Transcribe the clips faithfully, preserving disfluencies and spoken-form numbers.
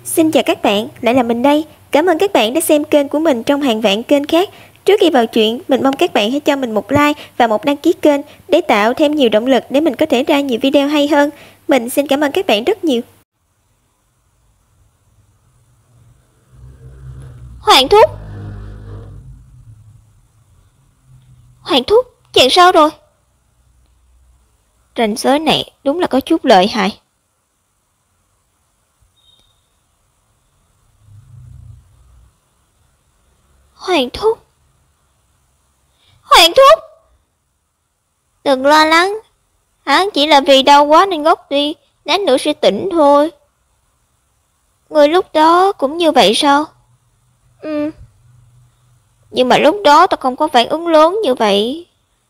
Xin chào các bạn, lại là mình đây. Cảm ơn các bạn đã xem kênh của mình trong hàng vạn kênh khác. Trước khi vào chuyện, mình mong các bạn hãy cho mình một like và một đăng ký kênh để tạo thêm nhiều động lực để mình có thể ra nhiều video hay hơn. Mình xin cảm ơn các bạn rất nhiều. Hoàng thúc Hoàng thúc, chàng sao rồi? Ranh giới này đúng là có chút lợi hại. Hoàng thúc Hoàng thúc Đừng lo lắng, hắn chỉ là vì đau quá nên ngất đi, lát nữa sẽ tỉnh thôi. Người lúc đó cũng như vậy sao? Ừ. Nhưng mà lúc đó ta không có phản ứng lớn như vậy.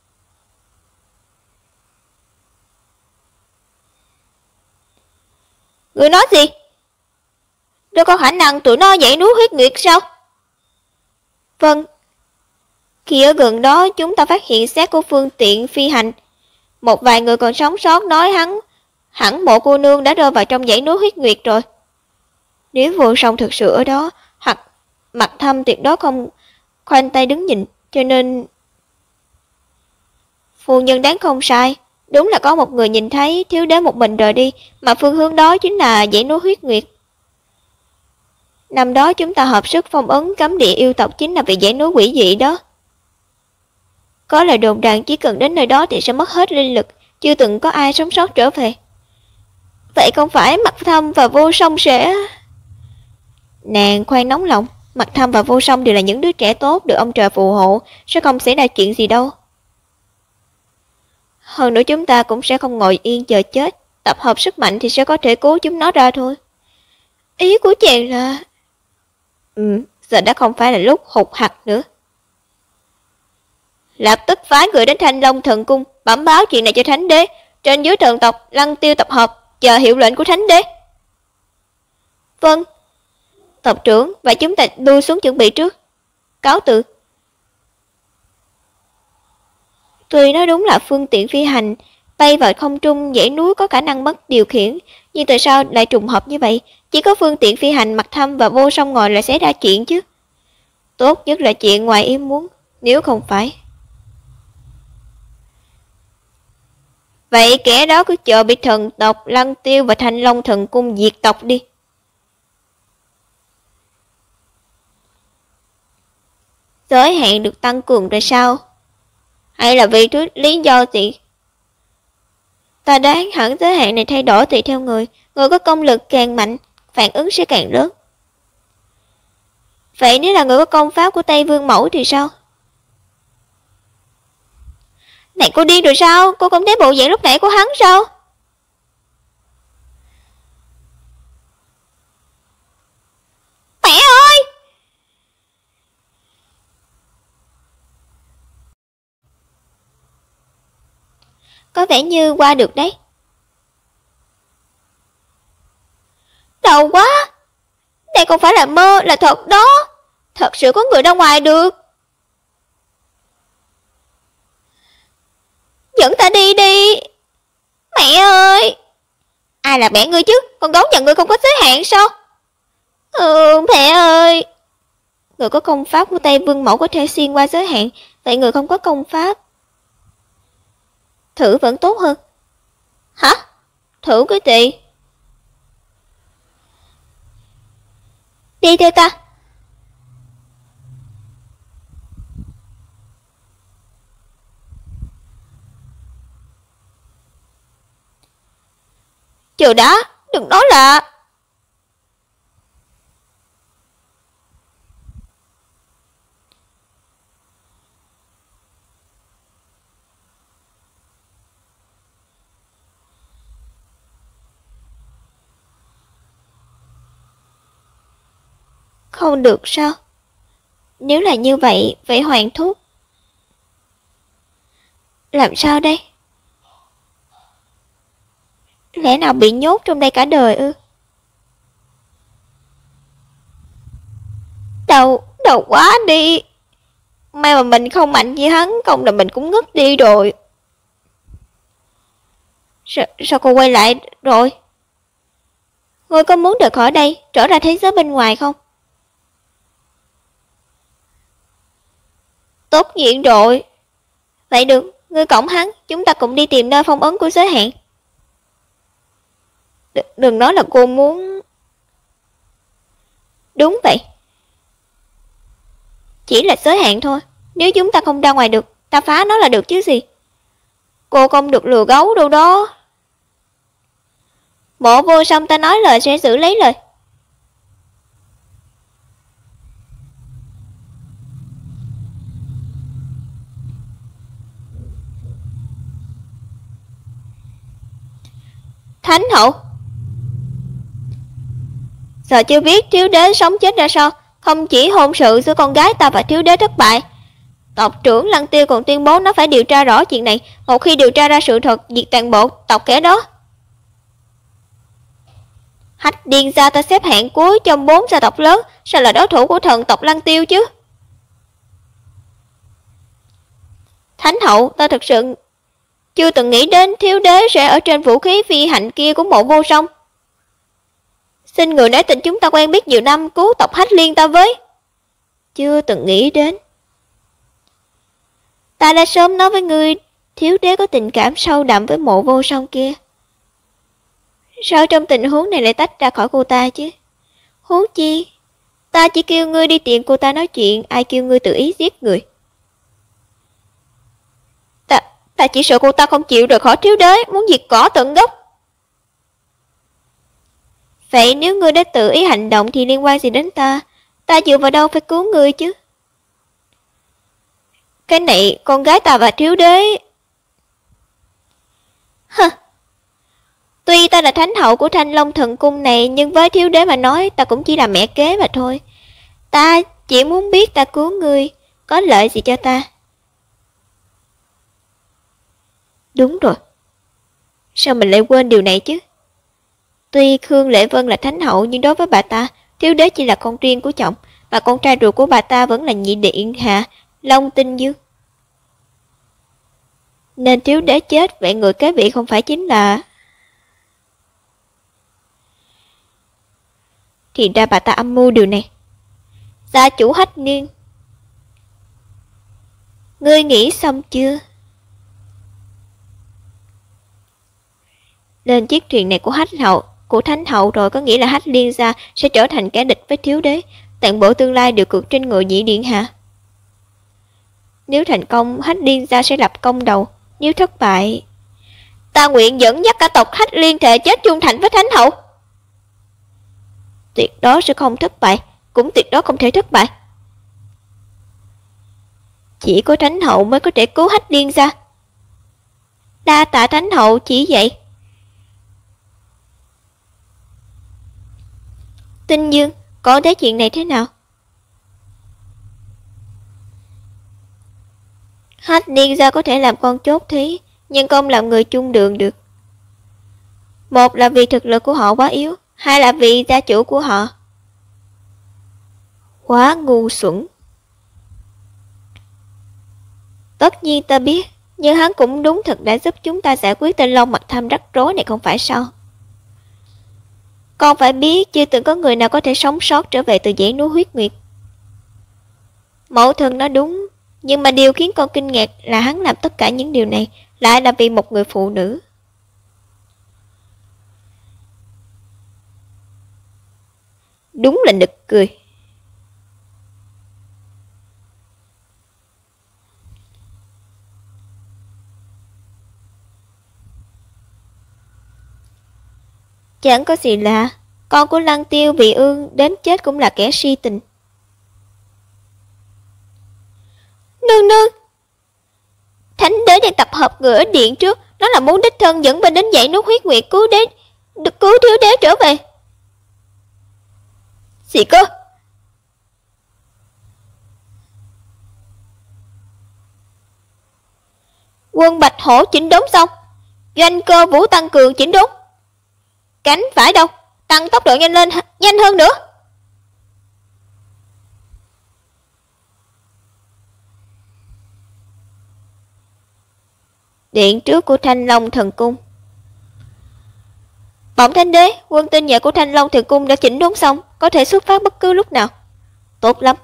Người nói gì? Đâu có khả năng tụi nó dậy núi huyết nguyệt sao? Vâng. Khi ở gần đó chúng ta phát hiện xác của phương tiện phi hành. Một vài người còn sống sót nói hắn hẳn mộ cô nương đã rơi vào trong dãy núi huyết nguyệt rồi. Nếu Vô Song thực sự ở đó, hoặc Mặt Thâm tuyệt đó không khoanh tay đứng nhìn, cho nên phu nhân đáng không sai. Đúng là có một người nhìn thấy thiếu đế một mình rời đi, mà phương hướng đó chính là dãy núi huyết nguyệt. Năm đó chúng ta hợp sức phong ấn cấm địa yêu tộc chính là vì dãy núi quỷ dị đó. Có lời đồn rằng chỉ cần đến nơi đó thì sẽ mất hết linh lực, chưa từng có ai sống sót trở về. Vậy không phải Mặt Thâm và Vô Song sẽ... Nàng khoan nóng lòng, Mặt Thâm và Vô Song đều là những đứa trẻ tốt được ông trời phù hộ, sẽ không xảy ra chuyện gì đâu. Hơn nữa chúng ta cũng sẽ không ngồi yên chờ chết, tập hợp sức mạnh thì sẽ có thể cứu chúng nó ra thôi. Ý của chàng là... Ừ, giờ đã không phải là lúc hụt hặc nữa. Lập tức phái người đến Thanh Long Thần Cung, bẩm báo chuyện này cho Thánh Đế. Trên dưới thần tộc Lăng Tiêu tập hợp, chờ hiệu lệnh của Thánh Đế. Vâng. Tộc trưởng và chúng ta lui xuống chuẩn bị trước. Cáo từ. Tuy nói đúng là phương tiện phi hành bay vào không trung dãy núi có khả năng mất điều khiển, nhưng tại sao lại trùng hợp như vậy? Chỉ có phương tiện phi hành Mặt Thâm và Vô Song ngồi lại xảy ra chuyện chứ. Tốt nhất là chuyện ngoài ý muốn, nếu không phải. Vậy kẻ đó cứ chờ bị thần tộc Lăng Tiêu và Thanh Long Thần Cung diệt tộc đi. Giới hạn được tăng cường rồi sao? Hay là vì thứ lý do gì? Ta đoán hẳn giới hạn này thay đổi tùy theo người. Người có công lực càng mạnh, phản ứng sẽ càng lớn. Vậy nếu là người có công pháp của Tây Vương Mẫu thì sao? Này cô điên rồi sao? Cô không thấy bộ dạng lúc nãy của hắn sao? Mẹ ơi! Có vẻ như qua được đấy. Đau quá! Đây không phải là mơ, là thật đó. Thật sự có người ra ngoài được. Dẫn ta đi đi. Mẹ ơi! Ai là mẹ ngươi chứ? Con gấu nhà ngươi không có giới hạn sao? Ừ, mẹ ơi! Người có công pháp của Tây Vương Mẫu có thể xuyên qua giới hạn, vậy người không có công pháp thử vẫn tốt hơn. Hả? Thử cái gì? Đi theo ta. Chờ đã, đừng nói là... Không được sao? Nếu là như vậy, vậy Hoàng thúc làm sao đây? Lẽ nào bị nhốt trong đây cả đời ư? Đau, đau quá đi. May mà mình không mạnh như hắn, không là mình cũng ngất đi rồi. Sao, sao cô quay lại rồi? Ngươi có muốn rời khỏi đây, trở ra thế giới bên ngoài không? Tốt diện rồi. Vậy được, ngươi cõng hắn, chúng ta cùng đi tìm nơi phong ấn của giới hạn. D đừng nói là cô muốn... Đúng vậy. Chỉ là giới hạn thôi. Nếu chúng ta không ra ngoài được, ta phá nó là được chứ gì. Cô không được lừa gấu đâu đó. Mộ Vô Song ta nói lời sẽ giữ lấy lời. Thánh hậu. Giờ chưa biết thiếu đế sống chết ra sao. Không chỉ hôn sự giữa con gái ta và thiếu đế thất bại, tộc trưởng Lăng Tiêu còn tuyên bố nó phải điều tra rõ chuyện này. Một khi điều tra ra sự thật, diệt toàn bộ tộc kẻ đó. Hách Điên gia ta xếp hạng cuối trong bốn gia tộc lớn, sao là đối thủ của thần tộc Lăng Tiêu chứ? Thánh hậu, ta thực sự chưa từng nghĩ đến thiếu đế sẽ ở trên vũ khí phi hạnh kia của Mộ Vô Song. Xin người nói tình chúng ta quen biết nhiều năm, cứu tộc Hách Liên ta với. Chưa từng nghĩ đến. Ta đã sớm nói với ngươi, thiếu đế có tình cảm sâu đậm với Mộ Vô Song kia. Sao trong tình huống này lại tách ra khỏi cô ta chứ? Huống chi, ta chỉ kêu ngươi đi tìm cô ta nói chuyện, ai kêu ngươi tự ý giết người. Ta, ta chỉ sợ cô ta không chịu rời khỏi thiếu đế, muốn diệt cỏ tận gốc. Vậy nếu ngươi đã tự ý hành động thì liên quan gì đến ta? Ta dựa vào đâu phải cứu ngươi chứ? Cái này, con gái ta và thiếu đế... Hơ. Tuy ta là thánh hậu của Thanh Long Thần Cung này, nhưng với thiếu đế mà nói, ta cũng chỉ là mẹ kế mà thôi. Ta chỉ muốn biết ta cứu ngươi, có lợi gì cho ta? Đúng rồi. Sao mình lại quên điều này chứ? Tuy Khương Lệ Vân là thánh hậu, nhưng đối với bà ta, thiếu đế chỉ là con riêng của chồng, và con trai ruột của bà ta vẫn là nhị điện hạ Long Tinh Dương. Nên thiếu đế chết, vậy người kế vị không phải chính là... Thì ra bà ta âm mưu điều này. Gia chủ Hách Niên, ngươi nghĩ xong chưa? Lên chiếc thuyền này của Hách hậu, của thánh hậu rồi có nghĩa là Hách Liên gia sẽ trở thành kẻ địch với thiếu đế, toàn bộ tương lai đều cược trên người nhị điện hạ. Nếu thành công, Hách Liên gia sẽ lập công đầu, nếu thất bại, ta nguyện dẫn dắt cả tộc Hách Liên thể chết trung thành với thánh hậu. Tuyệt đó sẽ không thất bại, cũng tuyệt đó không thể thất bại. Chỉ có thánh hậu mới có thể cứu Hách Liên gia. Đa tạ thánh hậu chỉ vậy. Tinh Dương, có thấy chuyện này thế nào? Hách Liên gia có thể làm con chốt thí, nhưng không làm người chung đường được. Một là vì thực lực của họ quá yếu, hai là vì gia chủ của họ quá ngu xuẩn. Tất nhiên ta biết, nhưng hắn cũng đúng thật đã giúp chúng ta giải quyết tên Long Mặt Thâm rắc rối này không phải sao? Con phải biết chưa từng có người nào có thể sống sót trở về từ dãy núi huyết nguyệt. Mẫu thân nói đúng, nhưng mà điều khiến con kinh ngạc là hắn làm tất cả những điều này lại là vì một người phụ nữ. Đúng là nực cười. Chẳng có gì lạ, con của Lăng Tiêu bị ương đến chết cũng là kẻ si tình. Nương nương, thánh đế đang tập hợp người ở điện trước, nó là muốn đích thân dẫn bên đến dãy núi huyết nguyệt cứu đế, được cứu thiếu đế trở về. Gì cơ? Quân Bạch Hổ chỉnh đốn xong, doanh cơ vũ tăng cường chỉnh đốn. Cánh phải đâu, tăng tốc độ nhanh lên, nhanh hơn nữa. Điện trước của Thanh Long Thần Cung. Bẩm Thánh Đế, quân tinh nhuệ của Thanh Long Thần Cung đã chỉnh đốn xong, có thể xuất phát bất cứ lúc nào. Tốt lắm.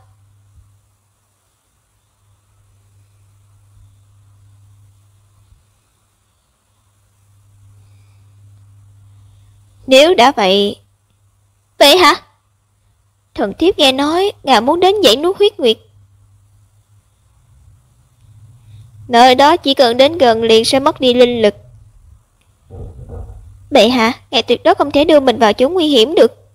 Nếu đã vậy... Vậy hả? Thần thiếp nghe nói ngài muốn đến dãy núi Huyết Nguyệt. Nơi đó chỉ cần đến gần liền sẽ mất đi linh lực. Bệ hạ, ngài tuyệt đối không thể đưa mình vào chỗ nguy hiểm được.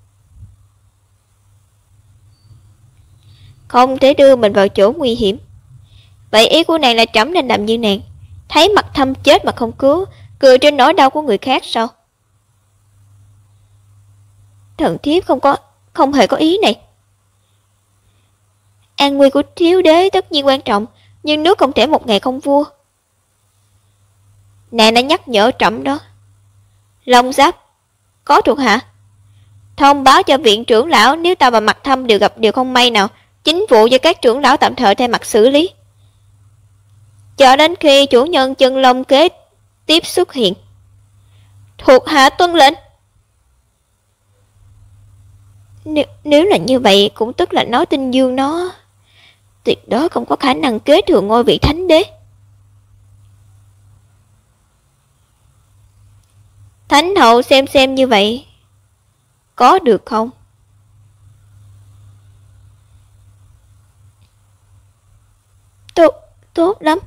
Không thể đưa mình vào chỗ nguy hiểm. Vậy ý của nàng là trẫm nên làm như nàng, thấy mặt thâm chết mà không cứu, cười trên nỗi đau của người khác sao? Thần thiếp không có, không hề có ý này. An nguy của thiếu đế tất nhiên quan trọng, nhưng nước không thể một ngày không vua. Nàng đã nhắc nhở trẫm đó. Long Giáp, có thuộc hạ thông báo cho viện trưởng lão, nếu ta và Mặt Thâm đều gặp điều không may nào, chính vụ do các trưởng lão tạm thời thay mặt xử lý, cho đến khi chủ nhân chân long kế tiếp xuất hiện. Thuộc hạ tuân lệnh. Nếu, nếu là như vậy, cũng tức là nói Tinh Dương nó tuyệt đối không có khả năng kế thừa ngôi vị thánh đế. Thánh hậu xem xem như vậy có được không? Tốt, tốt lắm.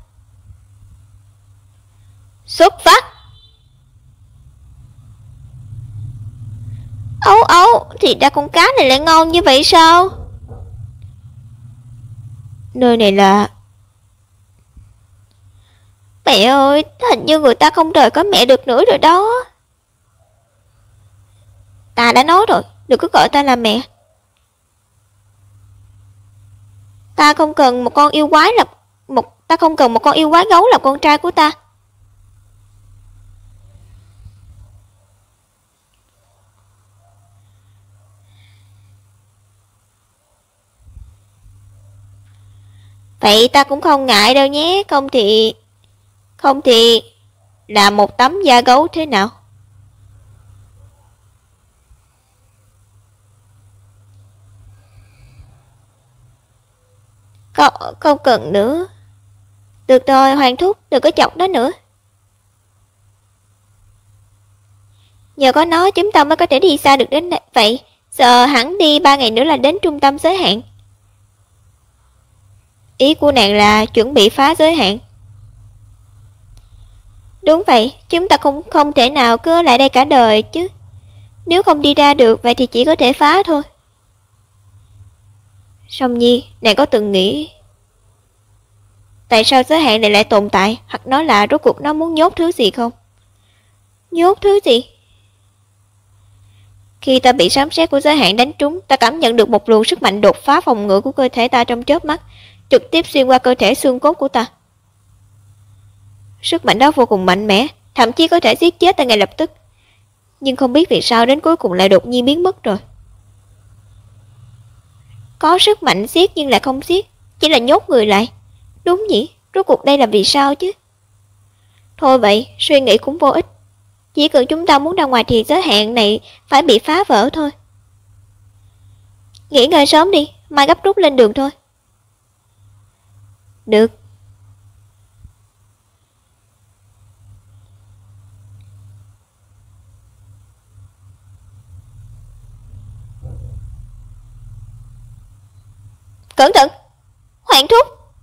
Xuất phát. Ấu ấu, thì ra con cá này lại ngon như vậy sao? Nơi này là... Mẹ ơi, hình như người ta không đợi có mẹ được nữa rồi đó. Ta đã nói rồi, đừng có gọi ta là mẹ. Ta không cần một con yêu quái là một ta không cần một con yêu quái gấu làm con trai của ta. Vậy ta cũng không ngại đâu nhé, không thì không thì là một tấm da gấu thế nào? Không, không cần nữa. Được rồi, Hoàng thúc, đừng có chọc nó nữa. Nhờ có nó chúng ta mới có thể đi xa được đến đây. Vậy, giờ hẳn đi ba ngày nữa là đến trung tâm giới hạn. Ý của nàng là chuẩn bị phá giới hạn. Đúng vậy, chúng ta cũng không thể nào cứ ở lại đây cả đời chứ. Nếu không đi ra được, vậy thì chỉ có thể phá thôi. Song Nhi, nàng có từng nghĩ tại sao giới hạn này lại tồn tại, hoặc nói là rốt cuộc nó muốn nhốt thứ gì không? Nhốt thứ gì? Khi ta bị sấm sét của giới hạn đánh trúng, ta cảm nhận được một luồng sức mạnh đột phá phòng ngự của cơ thể ta trong chớp mắt, trực tiếp xuyên qua cơ thể xương cốt của ta. Sức mạnh đó vô cùng mạnh mẽ, thậm chí có thể giết chết ta ngay lập tức. Nhưng không biết vì sao đến cuối cùng lại đột nhiên biến mất rồi. Có sức mạnh giết nhưng lại không giết, chỉ là nhốt người lại. Đúng nhỉ, rốt cuộc đây là vì sao chứ? Thôi vậy, suy nghĩ cũng vô ích. Chỉ cần chúng ta muốn ra ngoài thì giới hạn này phải bị phá vỡ thôi. Nghỉ ngơi sớm đi, mai gấp rút lên đường thôi. Được. Cẩn thận, Hoàng thúc.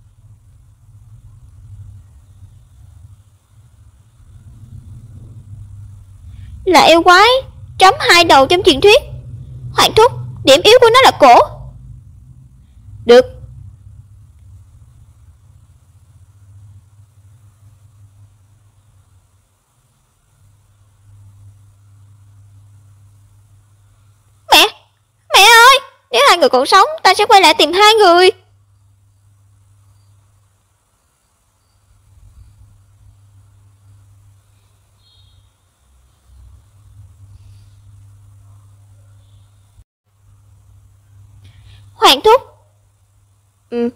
Là yêu quái chấm hai đầu trong truyền thuyết. Hoàng thúc, điểm yếu của nó là cổ. Được. Mẹ, mẹ ơi, nếu hai người còn sống, ta sẽ quay lại tìm hai người. Hoàng thúc. Ừ.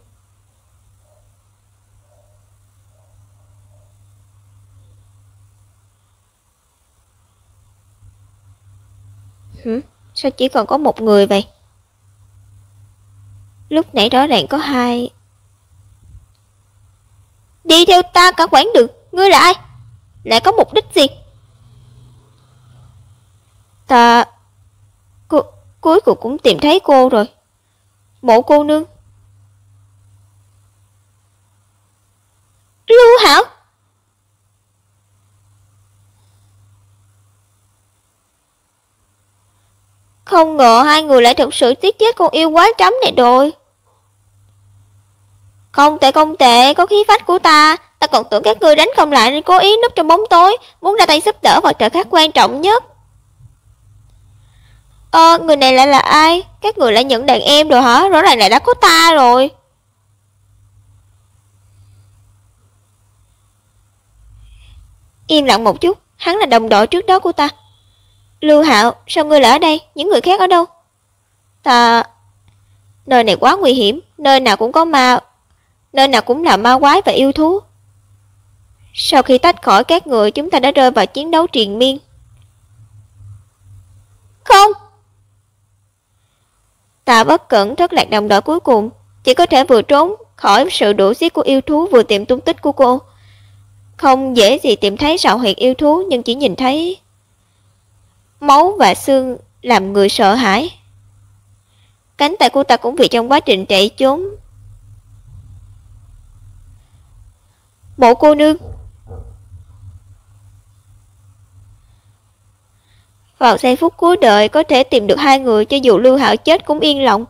Sao chỉ còn có một người vậy? Lúc nãy rõ ràng có hai. Đi theo ta cả quãng đường, ngươi là ai? Lại có mục đích gì? Ta... Cu... Cuối cùng cũng tìm thấy cô rồi. Mộ cô nương. Lưu Hạo. Không ngờ hai người lại thực sự giết chết con yêu quái trắm này rồi. Không tệ không tệ, có khí phách của ta. Ta còn tưởng các ngươi đánh không lại nên cố ý núp trong bóng tối, muốn ra tay giúp đỡ vào thời khắc quan trọng nhất. Ờ, người này lại là ai? Các người lại nhận đàn em rồi hả? Rõ ràng là đã có ta rồi. Im lặng một chút, hắn là đồng đội trước đó của ta. Lưu Hạo, sao ngươi lại ở đây? Những người khác ở đâu? Ta... Nơi này quá nguy hiểm, nơi nào cũng có ma, nơi nào cũng là ma quái và yêu thú. Sau khi tách khỏi các người, chúng ta đã rơi vào chiến đấu triền miên. Không! Ta bất cẩn thất lạc đồng đội cuối cùng, chỉ có thể vừa trốn khỏi sự đuổi giết của yêu thú vừa tìm tung tích của cô. Không dễ gì tìm thấy sạo huyệt yêu thú, nhưng chỉ nhìn thấy máu và xương làm người sợ hãi. Cánh tay của ta cũng vì trong quá trình chạy trốn. Mộ cô nương. Vào giây phút cuối đời có thể tìm được hai người, cho dù Lưu Hạo chết cũng yên lòng.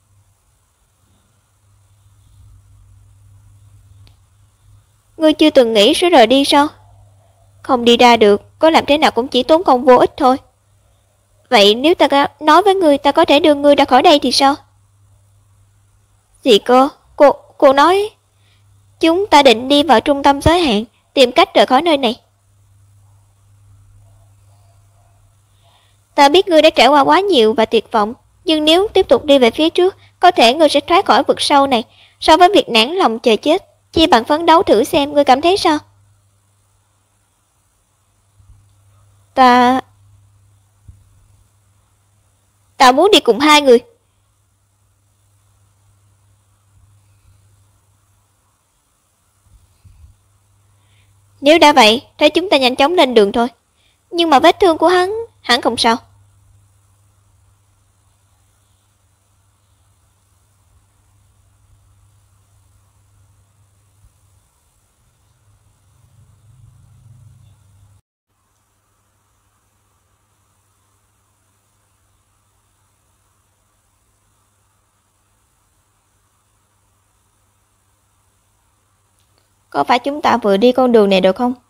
Ngươi chưa từng nghĩ sẽ rời đi sao? Không đi ra được, có làm thế nào cũng chỉ tốn công vô ích thôi. Vậy nếu ta nói với ngươi ta có thể đưa ngươi ra khỏi đây thì sao? Gì cơ? Cô, cô nói... Chúng ta định đi vào trung tâm giới hạn, tìm cách rời khỏi nơi này. Ta biết ngươi đã trải qua quá nhiều và tuyệt vọng, nhưng nếu tiếp tục đi về phía trước, có thể ngươi sẽ thoát khỏi vực sâu này. So với việc nản lòng chờ chết, chi bằng phấn đấu thử xem, ngươi cảm thấy sao? Ta... Ta muốn đi cùng hai người. Nếu đã vậy, thế chúng ta nhanh chóng lên đường thôi. Nhưng mà vết thương của hắn, hắn không sao. Có phải chúng ta vừa đi con đường này được không?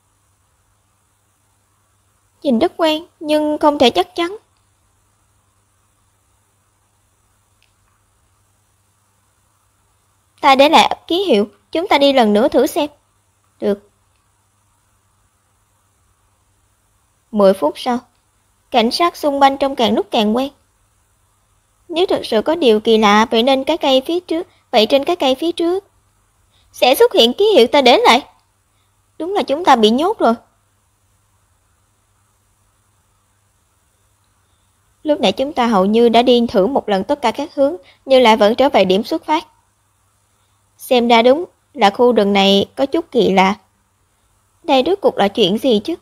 Nhìn rất quen, nhưng không thể chắc chắn. Ta để lại ký hiệu, chúng ta đi lần nữa thử xem. Được. Mười phút sau, cảnh sát xung quanh trông càng lúc càng quen. Nếu thực sự có điều kỳ lạ, vậy nên cái cây phía trước, vậy trên cái cây phía trước sẽ xuất hiện ký hiệu ta để lại. Đúng là chúng ta bị nhốt rồi. Lúc nãy chúng ta hầu như đã đi thử một lần tất cả các hướng, nhưng lại vẫn trở về điểm xuất phát. Xem ra đúng là khu rừng này có chút kỳ lạ. Đây rốt cuộc là chuyện gì chứ?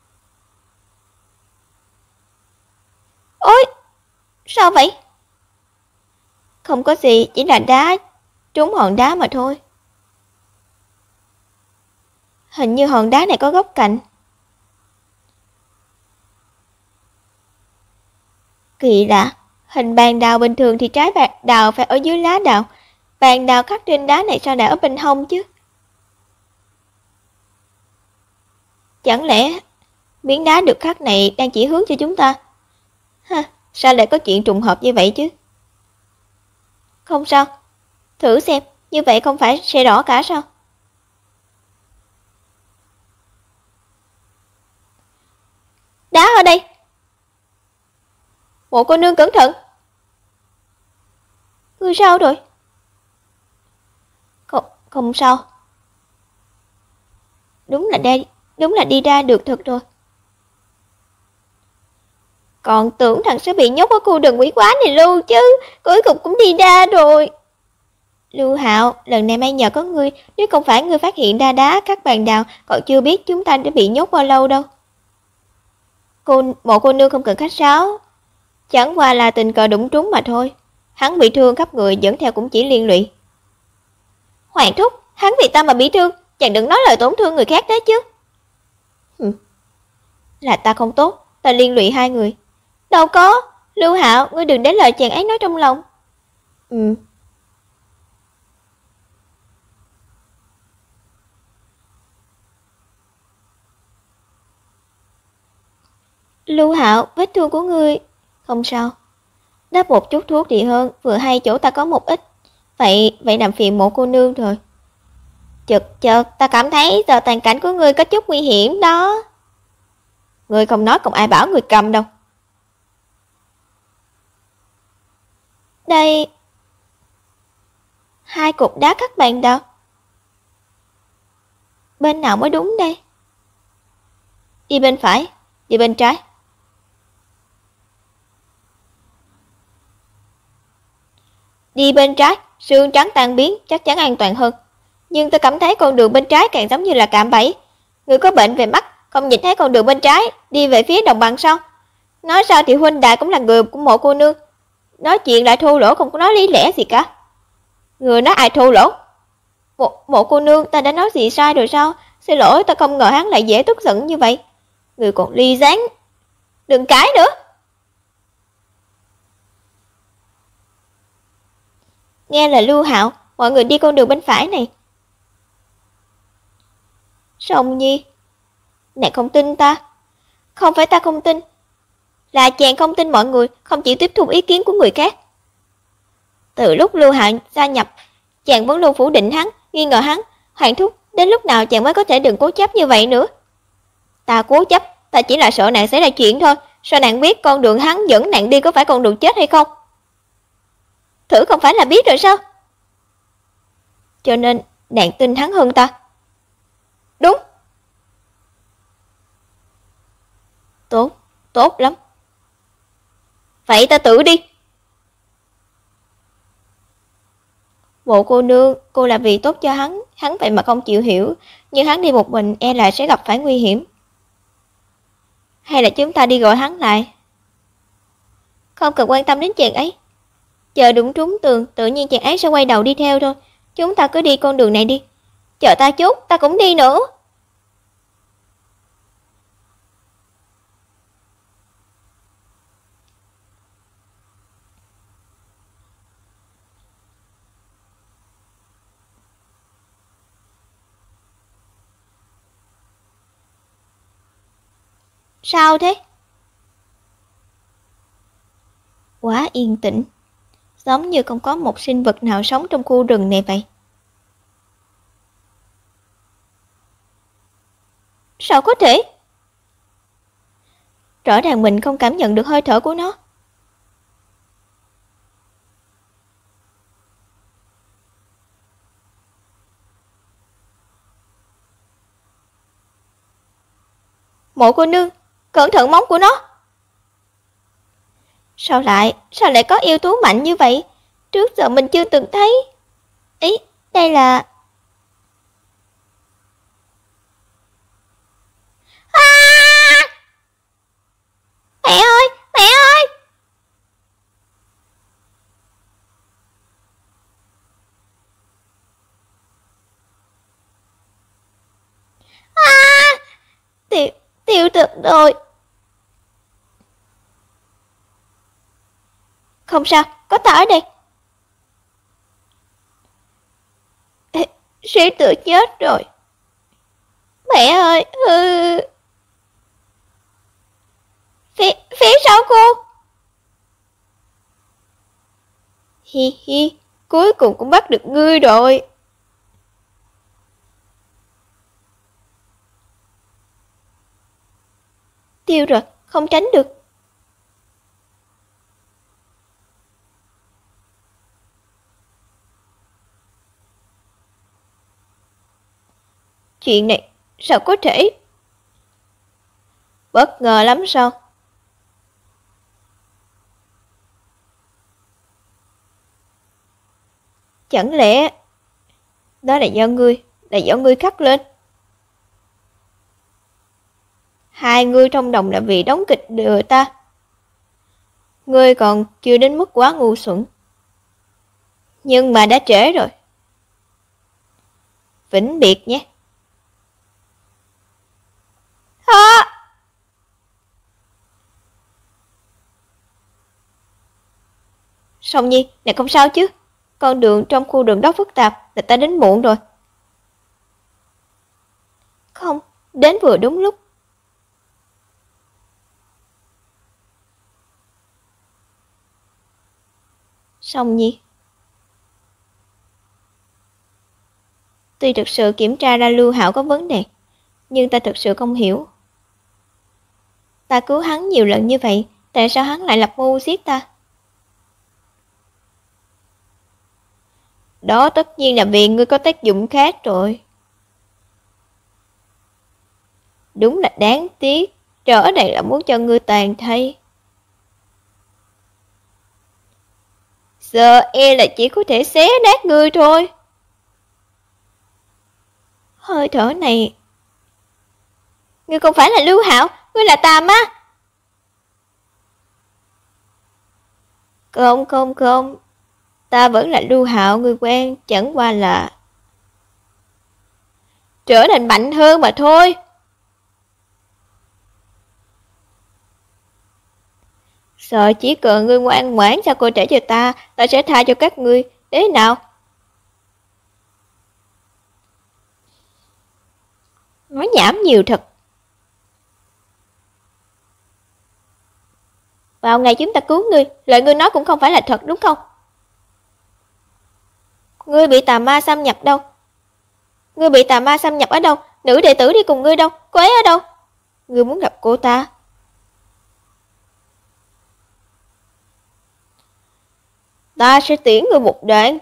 Ôi! Sao vậy? Không có gì, chỉ là đá, trúng hòn đá mà thôi. Hình như hòn đá này có góc cạnh. Kỳ lạ, hình bàn đào bình thường thì trái bàn đào phải ở dưới lá đào. Bàn đào khắc trên đá này sao lại ở bên hông chứ? Chẳng lẽ miếng đá được khắc này đang chỉ hướng cho chúng ta? Ha, sao lại có chuyện trùng hợp như vậy chứ? Không sao, thử xem, như vậy không phải sẽ rõ cả sao? Đá ở đây. Một cô nương cẩn thận. Ngươi sao rồi? Không, không sao. Đúng là đây, đúng là đi ra được thật rồi. Còn tưởng thằng sẽ bị nhốt ở khu rừng quỷ quái này luôn chứ, cuối cùng cũng đi ra rồi. Lưu Hạo, lần này may nhờ có ngươi, nếu không phải ngươi phát hiện ra đá các bàn đào, còn chưa biết chúng ta đã bị nhốt bao lâu đâu. Cô, một cô nương không cần khách sáo, chẳng qua là tình cờ đụng trúng mà thôi. Hắn bị thương khắp người dẫn theo cũng chỉ liên lụy. Hoàng thúc, hắn vì ta mà bị thương, chàng đừng nói lời tổn thương người khác đấy chứ. Hừm. Là ta không tốt, ta liên lụy hai người. Đâu có, Lưu Hạo, ngươi đừng để lời chàng ấy nói trong lòng. Ừ. Lưu Hạo, vết thương của ngươi không sao. Đắp một chút thuốc thì hơn, vừa hay chỗ ta có một ít. Vậy, vậy làm phiền một cô nương rồi. Chật chật, ta cảm thấy giờ toàn cảnh của ngươi có chút nguy hiểm đó. Ngươi không nói còn ai bảo ngươi cầm đâu. Đây, hai cục đá các bạn đâu? Bên nào mới đúng đây? Đi bên phải, đi bên trái. Đi bên trái, xương trắng tan biến, chắc chắn an toàn hơn. Nhưng tôi cảm thấy con đường bên trái càng giống như là cạm bẫy. Người có bệnh về mắt, không nhìn thấy con đường bên trái, đi về phía đồng bằng sao? Nói sao thì huynh đại cũng là người của một cô nương. Nói chuyện lại thô lỗ không có nói lý lẽ gì cả. Người nói ai thô lỗ? Một, một cô nương, ta đã nói gì sai rồi sao? Xin lỗi, ta không ngờ hắn lại dễ tức giận như vậy. Người còn ly gián. Đừng cãi nữa. Nghe lời Lưu Hạo, mọi người đi con đường bên phải này. Song Nhi, nàng không tin ta. Không phải ta không tin, là chàng không tin mọi người, không chịu tiếp thu ý kiến của người khác. Từ lúc Lưu Hạo gia nhập, chàng vẫn luôn phủ định hắn, nghi ngờ hắn. Hoàng thúc, đến lúc nào chàng mới có thể đừng cố chấp như vậy nữa? Ta cố chấp, ta chỉ là sợ nàng xảy ra chuyện thôi. Sao nàng biết con đường hắn dẫn nàng đi có phải con đường chết hay không? Thử không phải là biết rồi sao? Cho nên nàng tin hắn hơn ta. Đúng. Tốt, tốt lắm. Vậy ta tự đi. Bộ cô nương, cô là vì tốt cho hắn, hắn vậy mà không chịu hiểu, nhưng hắn đi một mình e là sẽ gặp phải nguy hiểm. Hay là chúng ta đi gọi hắn lại? Không cần quan tâm đến chàng ấy. Chờ đụng trúng tường, tự nhiên chàng ấy sẽ quay đầu đi theo thôi. Chúng ta cứ đi con đường này đi. Chờ ta chút, ta cũng đi nữa. Sao thế? Quá yên tĩnh, giống như không có một sinh vật nào sống trong khu rừng này vậy. Sao có thể? Rõ ràng mình không cảm nhận được hơi thở của nó. Mộ cô nương, cẩn thận móng của nó. Sao lại, sao lại có yêu thú mạnh như vậy? Trước giờ mình chưa từng thấy. Ý, đây là... À! Mẹ ơi, mẹ ơi! À! Tiêu, tiêu thực rồi. Không sao, có ta ở đây. Sĩ tử chết rồi. Mẹ ơi, ừ. Phía, phía sau cô. Hi hi, cuối cùng cũng bắt được ngươi rồi. Tiêu rồi, không tránh được. Chuyện này sao có thể? Bất ngờ lắm sao? Chẳng lẽ đó là do ngươi, là do ngươi khắc lên? Hai ngươi thông đồng là vì đóng kịch lừa ta. Ngươi còn chưa đến mức quá ngu xuẩn. Nhưng mà đã trễ rồi. Vĩnh biệt nhé. À! Song Nhi, này không sao chứ? Con đường trong khu đường đó phức tạp, là ta đến muộn rồi. Không, đến vừa đúng lúc. Song Nhi. Tuy thực sự kiểm tra ra Lưu Hạo có vấn đề, nhưng ta thực sự không hiểu. Ta cứu hắn nhiều lần như vậy, tại sao hắn lại lập mưu giết ta? Đó tất nhiên là vì ngươi có tác dụng khác rồi. Đúng là đáng tiếc, trở này là muốn cho ngươi tàn thay. Giờ e là chỉ có thể xé nát ngươi thôi. Hơi thở này... Ngươi không phải là Lưu Hạo, ngươi là Tà Ma. Không, không, không. Ta vẫn là Lưu Hạo người quen, chẳng qua là... trở nên mạnh hơn mà thôi. Sợ chỉ cần ngươi ngoan ngoãn cho cô trẻ cho ta, ta sẽ tha cho các ngươi. Thế nào? Nói nhảm nhiều thật. Vào ngày chúng ta cứu ngươi, lời ngươi nói cũng không phải là thật đúng không? Ngươi bị tà ma xâm nhập đâu? Ngươi bị tà ma xâm nhập ở đâu? Nữ đệ tử đi cùng ngươi đâu? Cô ấy ở đâu? Ngươi muốn gặp cô ta? Ta sẽ tiễn ngươi một đoạn.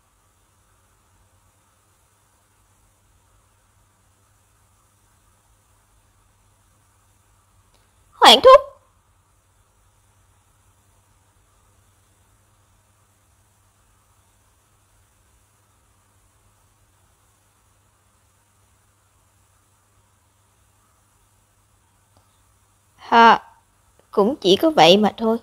Hoàng thúc. Ha, cũng chỉ có vậy mà thôi.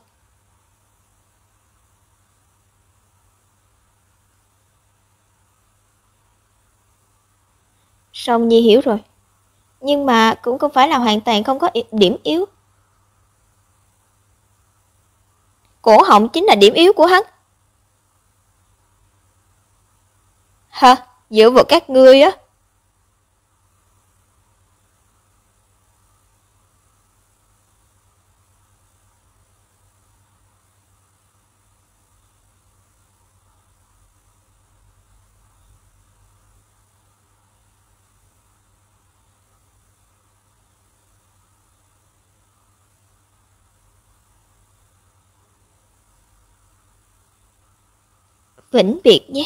Song Nhi hiểu rồi. Nhưng mà cũng không phải là hoàn toàn không có điểm yếu. Cổ họng chính là điểm yếu của hắn. Hả? Dựa vào các ngươi á. Vĩnh biệt nhé.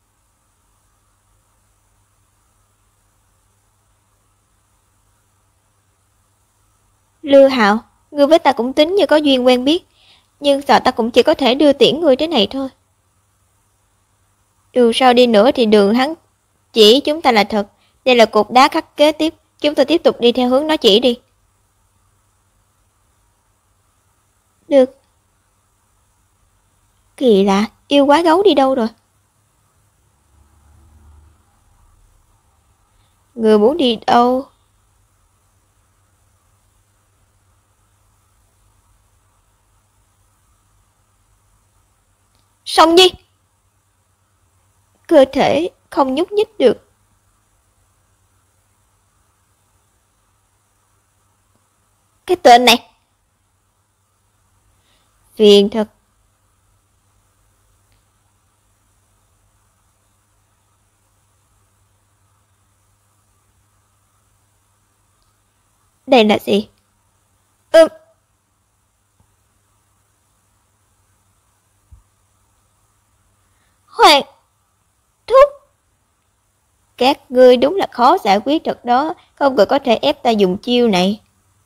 Lưu Hạo, ngươi với ta cũng tính như có duyên quen biết, nhưng sợ ta cũng chỉ có thể đưa tiễn ngươi thế này thôi. Dù sao đi nữa thì đường hắn chỉ chúng ta là thật. Đây là cột đá khắc kế tiếp. Chúng ta tiếp tục đi theo hướng nó chỉ đi. Được. Kỳ lạ, yêu quái gấu đi đâu rồi? Người muốn đi đâu? Song Nhi. Cơ thể không nhúc nhích được. Cái tên này. Phiền thật. Đây là gì? Ừm. Hoàng thúc. Các ngươi đúng là khó giải quyết thật đó. Không người có thể ép ta dùng chiêu này.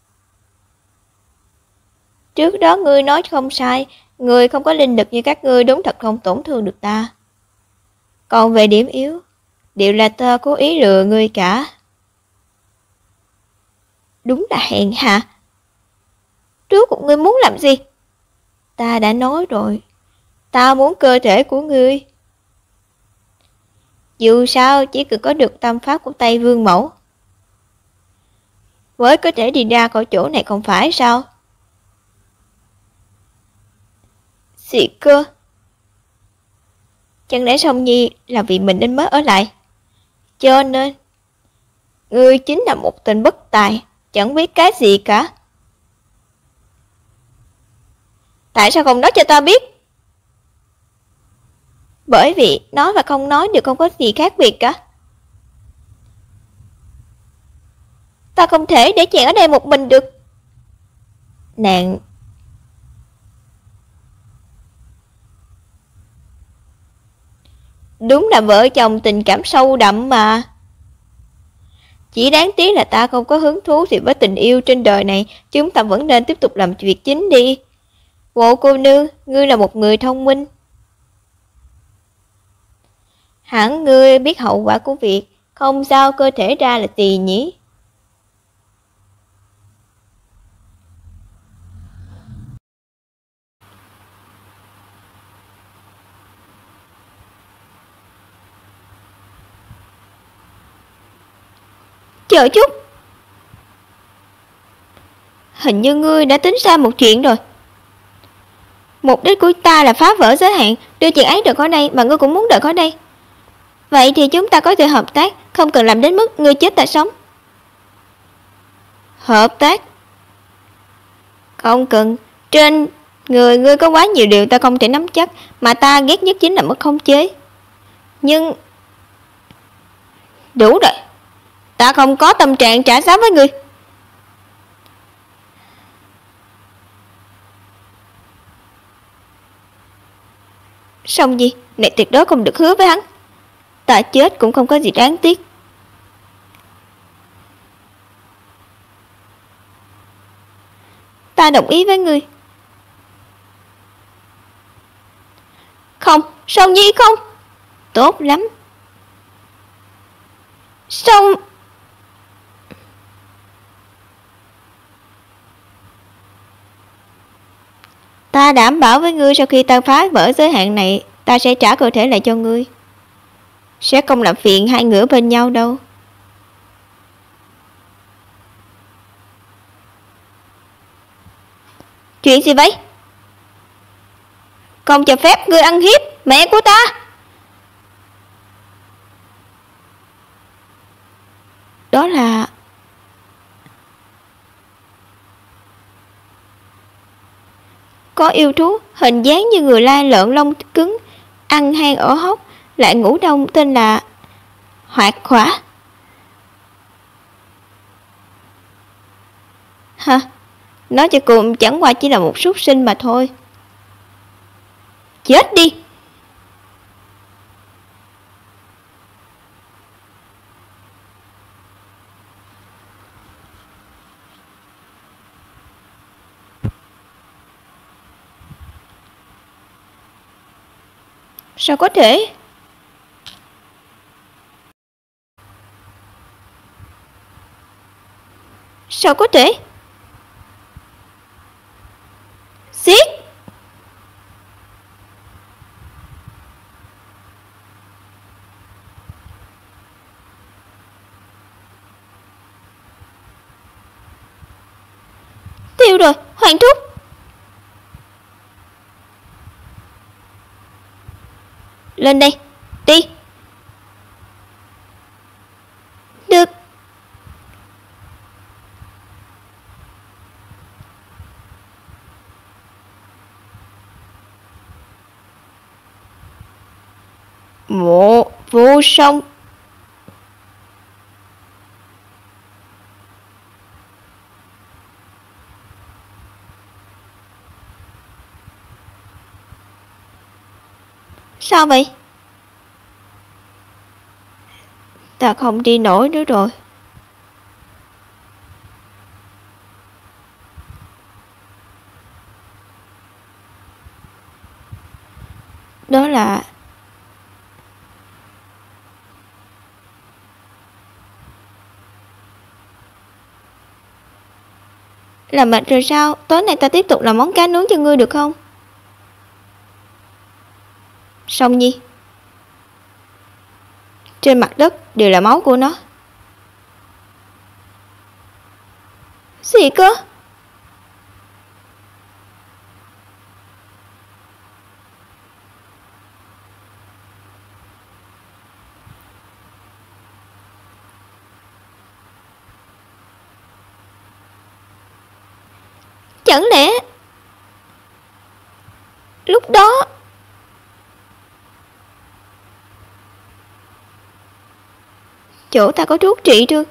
Trước đó ngươi nói không sai. Người không có linh lực như các ngươi đúng thật không tổn thương được ta. Còn về điểm yếu, đều là ta cố ý lừa ngươi cả. Đúng là hèn hạ. Rốt cuộc ngươi muốn làm gì? Ta đã nói rồi, ta muốn cơ thể của ngươi. Dù sao chỉ cần có được tâm pháp của Tây Vương Mẫu mới có thể đi ra khỏi chỗ này, không phải sao? Xì cơ. Chẳng lẽ Song Nhi là vì mình nên mới ở lại? Cho nên ngươi chính là một tên bất tài, chẳng biết cái gì cả. Tại sao không nói cho ta biết? Bởi vì nói và không nói đều không có gì khác biệt cả. Ta không thể để chàng ở đây một mình được. Nàng... Đúng là vợ chồng tình cảm sâu đậm mà. Chỉ đáng tiếc là ta không có hứng thú thì với tình yêu trên đời này, chúng ta vẫn nên tiếp tục làm việc chính đi. Bộ cô nương, ngươi là một người thông minh. Hẳn ngươi biết hậu quả của việc không sao cơ thể ra là gì nhỉ? Chờ chút. Hình như ngươi đã tính ra một chuyện rồi. Mục đích của ta là phá vỡ giới hạn, đưa chuyện ấy được khỏi đây, mà ngươi cũng muốn đợi khỏi đây. Vậy thì chúng ta có thể hợp tác, không cần làm đến mức ngươi chết ta sống. Hợp tác? Không cần. Trên người ngươi có quá nhiều điều ta không thể nắm chắc, mà ta ghét nhất chính là mất khống chế. Nhưng... Đủ rồi. Ta không có tâm trạng trả giá với ngươi. Xong gì, này tuyệt đối không được hứa với hắn. Ta chết cũng không có gì đáng tiếc. Ta đồng ý với ngươi. Không, Song Nhi không. Tốt lắm. Song... Ta đảm bảo với ngươi sau khi ta phá vỡ giới hạn này, ta sẽ trả cơ thể lại cho ngươi. Sẽ không làm phiền hai người bên nhau đâu. Chuyện gì vậy? Không cho phép ngươi ăn hiếp mẹ của ta. Đó là... Có yêu thú hình dáng như người lai lợn lông cứng, ăn hang ở hốc, lại ngủ đông, tên là Hoạt Khỏa. Hả? Nói cho cùng chẳng qua chỉ là một súc sinh mà thôi. Chết đi. Sao có thể? Sao có thể? Giết! Tiêu rồi, Hoàng thúc. Lên đây, đi. Được. Mộ vô song. Sao vậy? Ta không đi nổi nữa rồi. Đó là... Làm mệt rồi sao? Tối nay ta tiếp tục làm món cá nướng cho ngươi được không? Song Nhi, trên mặt đất đều là máu của nó. Gì cơ? Chẳng lẽ lúc đó chỗ ta có thuốc trị thương?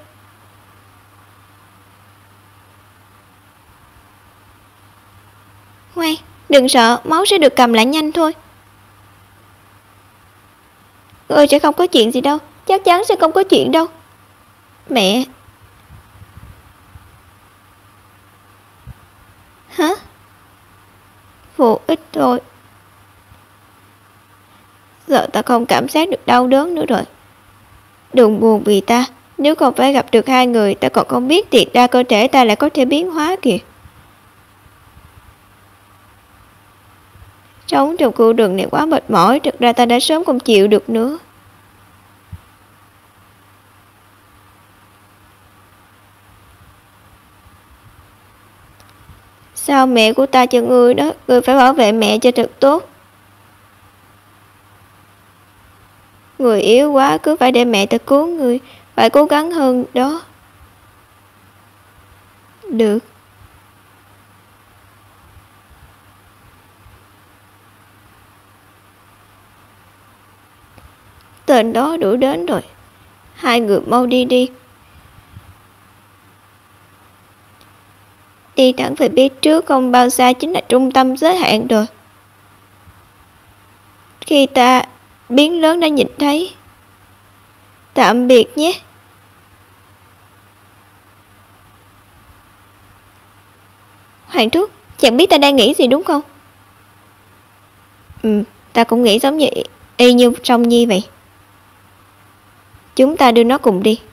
Ngoan, đừng sợ, máu sẽ được cầm lại nhanh thôi. Ngươi sẽ không có chuyện gì đâu, chắc chắn sẽ không có chuyện đâu. Mẹ. Hả? Vô ích thôi. Giờ ta không cảm giác được đau đớn nữa rồi. Đừng buồn vì ta, nếu không phải gặp được hai người, ta còn không biết tiệt ra cơ thể ta lại có thể biến hóa kìa. Sống trong khu rừng này quá mệt mỏi, thực ra ta đã sớm không chịu được nữa. Sao mẹ của ta cho ngươi đó, ngươi phải bảo vệ mẹ cho thật tốt. Người yếu quá cứ phải để mẹ ta cứu ngươi, phải cố gắng hơn đó. Được. Tên đó đuổi đến rồi. Hai người mau đi đi. Đi thẳng về phía trước không bao xa chính là trung tâm giới hạn rồi. Khi ta biến lớn đã nhìn thấy. Tạm biệt nhé. Hoàng thúc, chẳng biết ta đang nghĩ gì đúng không? Ừ, ta cũng nghĩ giống như y như Song Nhi vậy. Chúng ta đưa nó cùng đi.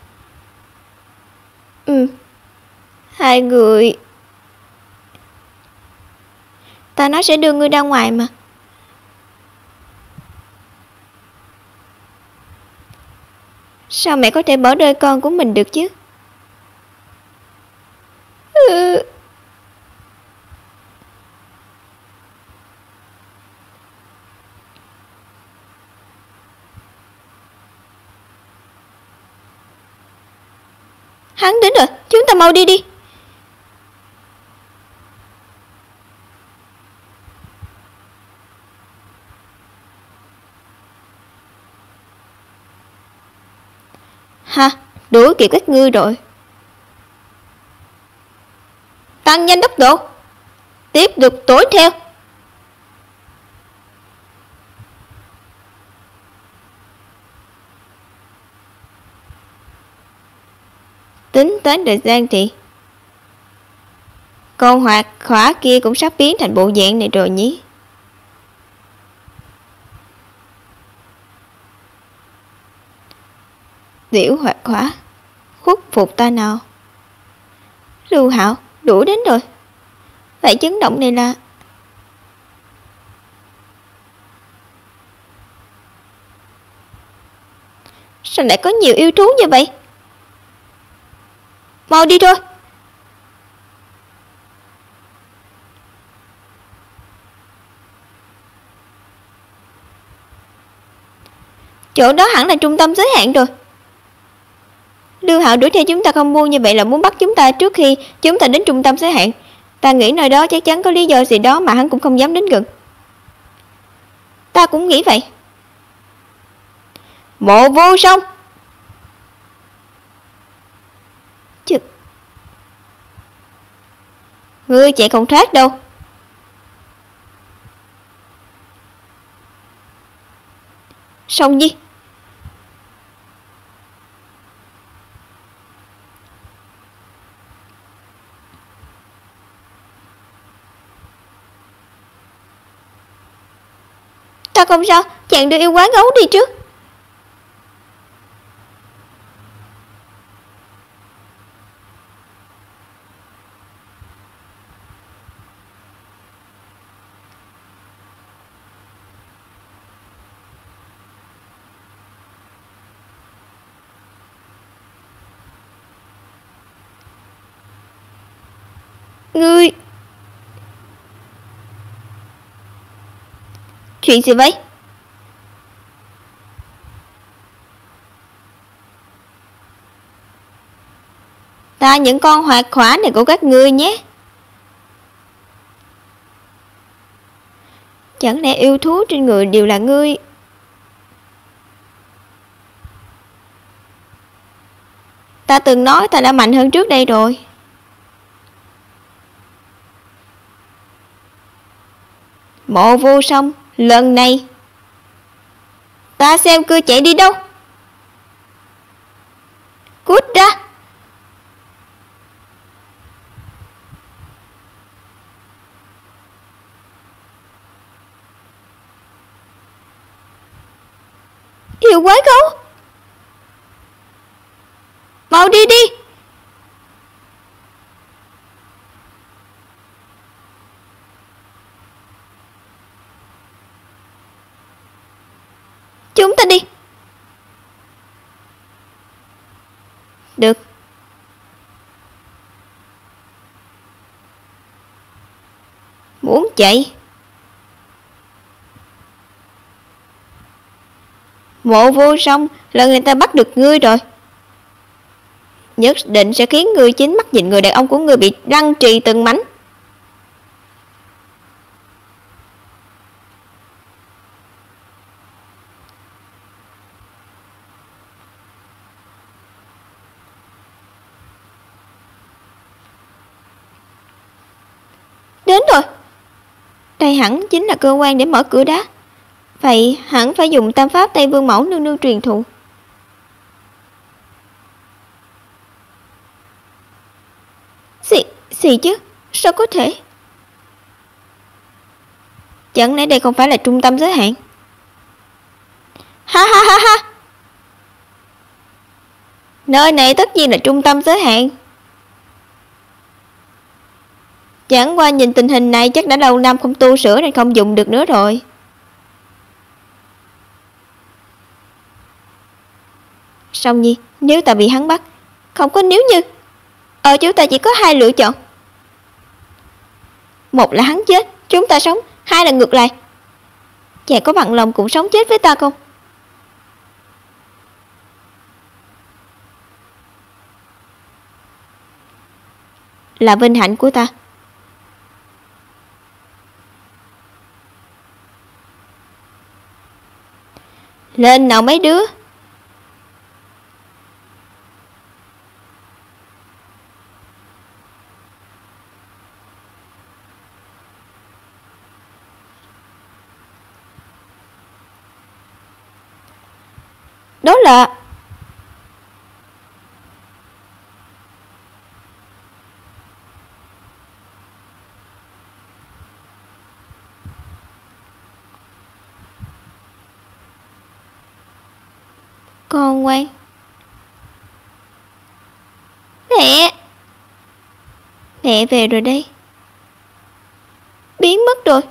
Ừ. Hai người. Ta nói sẽ đưa ngươi ra ngoài mà. Sao mẹ có thể bỏ rơi con của mình được chứ? Ừ. Hắn đến rồi, chúng ta mau đi đi. Ha, đuổi kịp các ngươi rồi. Tăng nhanh tốc độ. Tiếp tục đuổi theo. Tính toán thời gian thì con hoạt khỏa kia cũng sắp biến thành bộ dạng này rồi nhỉ. Tiểu hoạt khỏa, khuất phục ta nào. Lưu Hạo đuổi đến rồi. Vậy chấn động này là... Sao lại có nhiều yêu thú như vậy? Mau đi thôi. Chỗ đó hẳn là trung tâm giới hạn rồi. Lưu Hạo đuổi theo chúng ta không mua như vậy là muốn bắt chúng ta trước khi chúng ta đến trung tâm giới hạn. Ta nghĩ nơi đó chắc chắn có lý do gì đó mà hắn cũng không dám đến gần. Ta cũng nghĩ vậy. Mộ Vô Song. Chứ ngươi chạy không thoát đâu. Song Nhi. Ta không sao, chàng đưa yêu quái gấu đi trước. Ngươi... Chuyện gì vậy? Ta những con hoạt khỏa này của các ngươi nhé. Chẳng lẽ yêu thú trên người đều là ngươi? Ta từng nói ta đã mạnh hơn trước đây rồi. Mộ Vô Song, lần này ta xem ngươi chạy đi đâu. Cút ra. Yêu quái gấu, mau đi đi. Chúng ta đi. Được. Muốn chạy? Mộ Vô Song, lần này ta bắt được ngươi rồi. Nhất định sẽ khiến ngươi chính mắt nhìn người đàn ông của ngươi bị lăng trì từng mảnh. Đến rồi. Đây hẳn chính là cơ quan để mở cửa đá. Vậy hẳn phải dùng tam pháp Tây Vương Mẫu nương nương truyền thụ. Gì, gì chứ? Sao có thể? Chẳng lẽ đây không phải là trung tâm giới hạn? Ha ha ha ha. Nơi này tất nhiên là trung tâm giới hạn. Chẳng qua nhìn tình hình này chắc đã lâu năm không tu sửa nên không dùng được nữa rồi. Song Nhi, nếu ta bị hắn bắt, không có nếu như. Ở chúng ta chỉ có hai lựa chọn. Một là hắn chết, chúng ta sống. Hai là ngược lại. Chàng có bằng lòng cũng sống chết với ta không? Là vinh hạnh của ta. Lên nào mấy đứa. Đó là con ngoan. Mẹ. Mẹ về rồi đây. Biến mất rồi.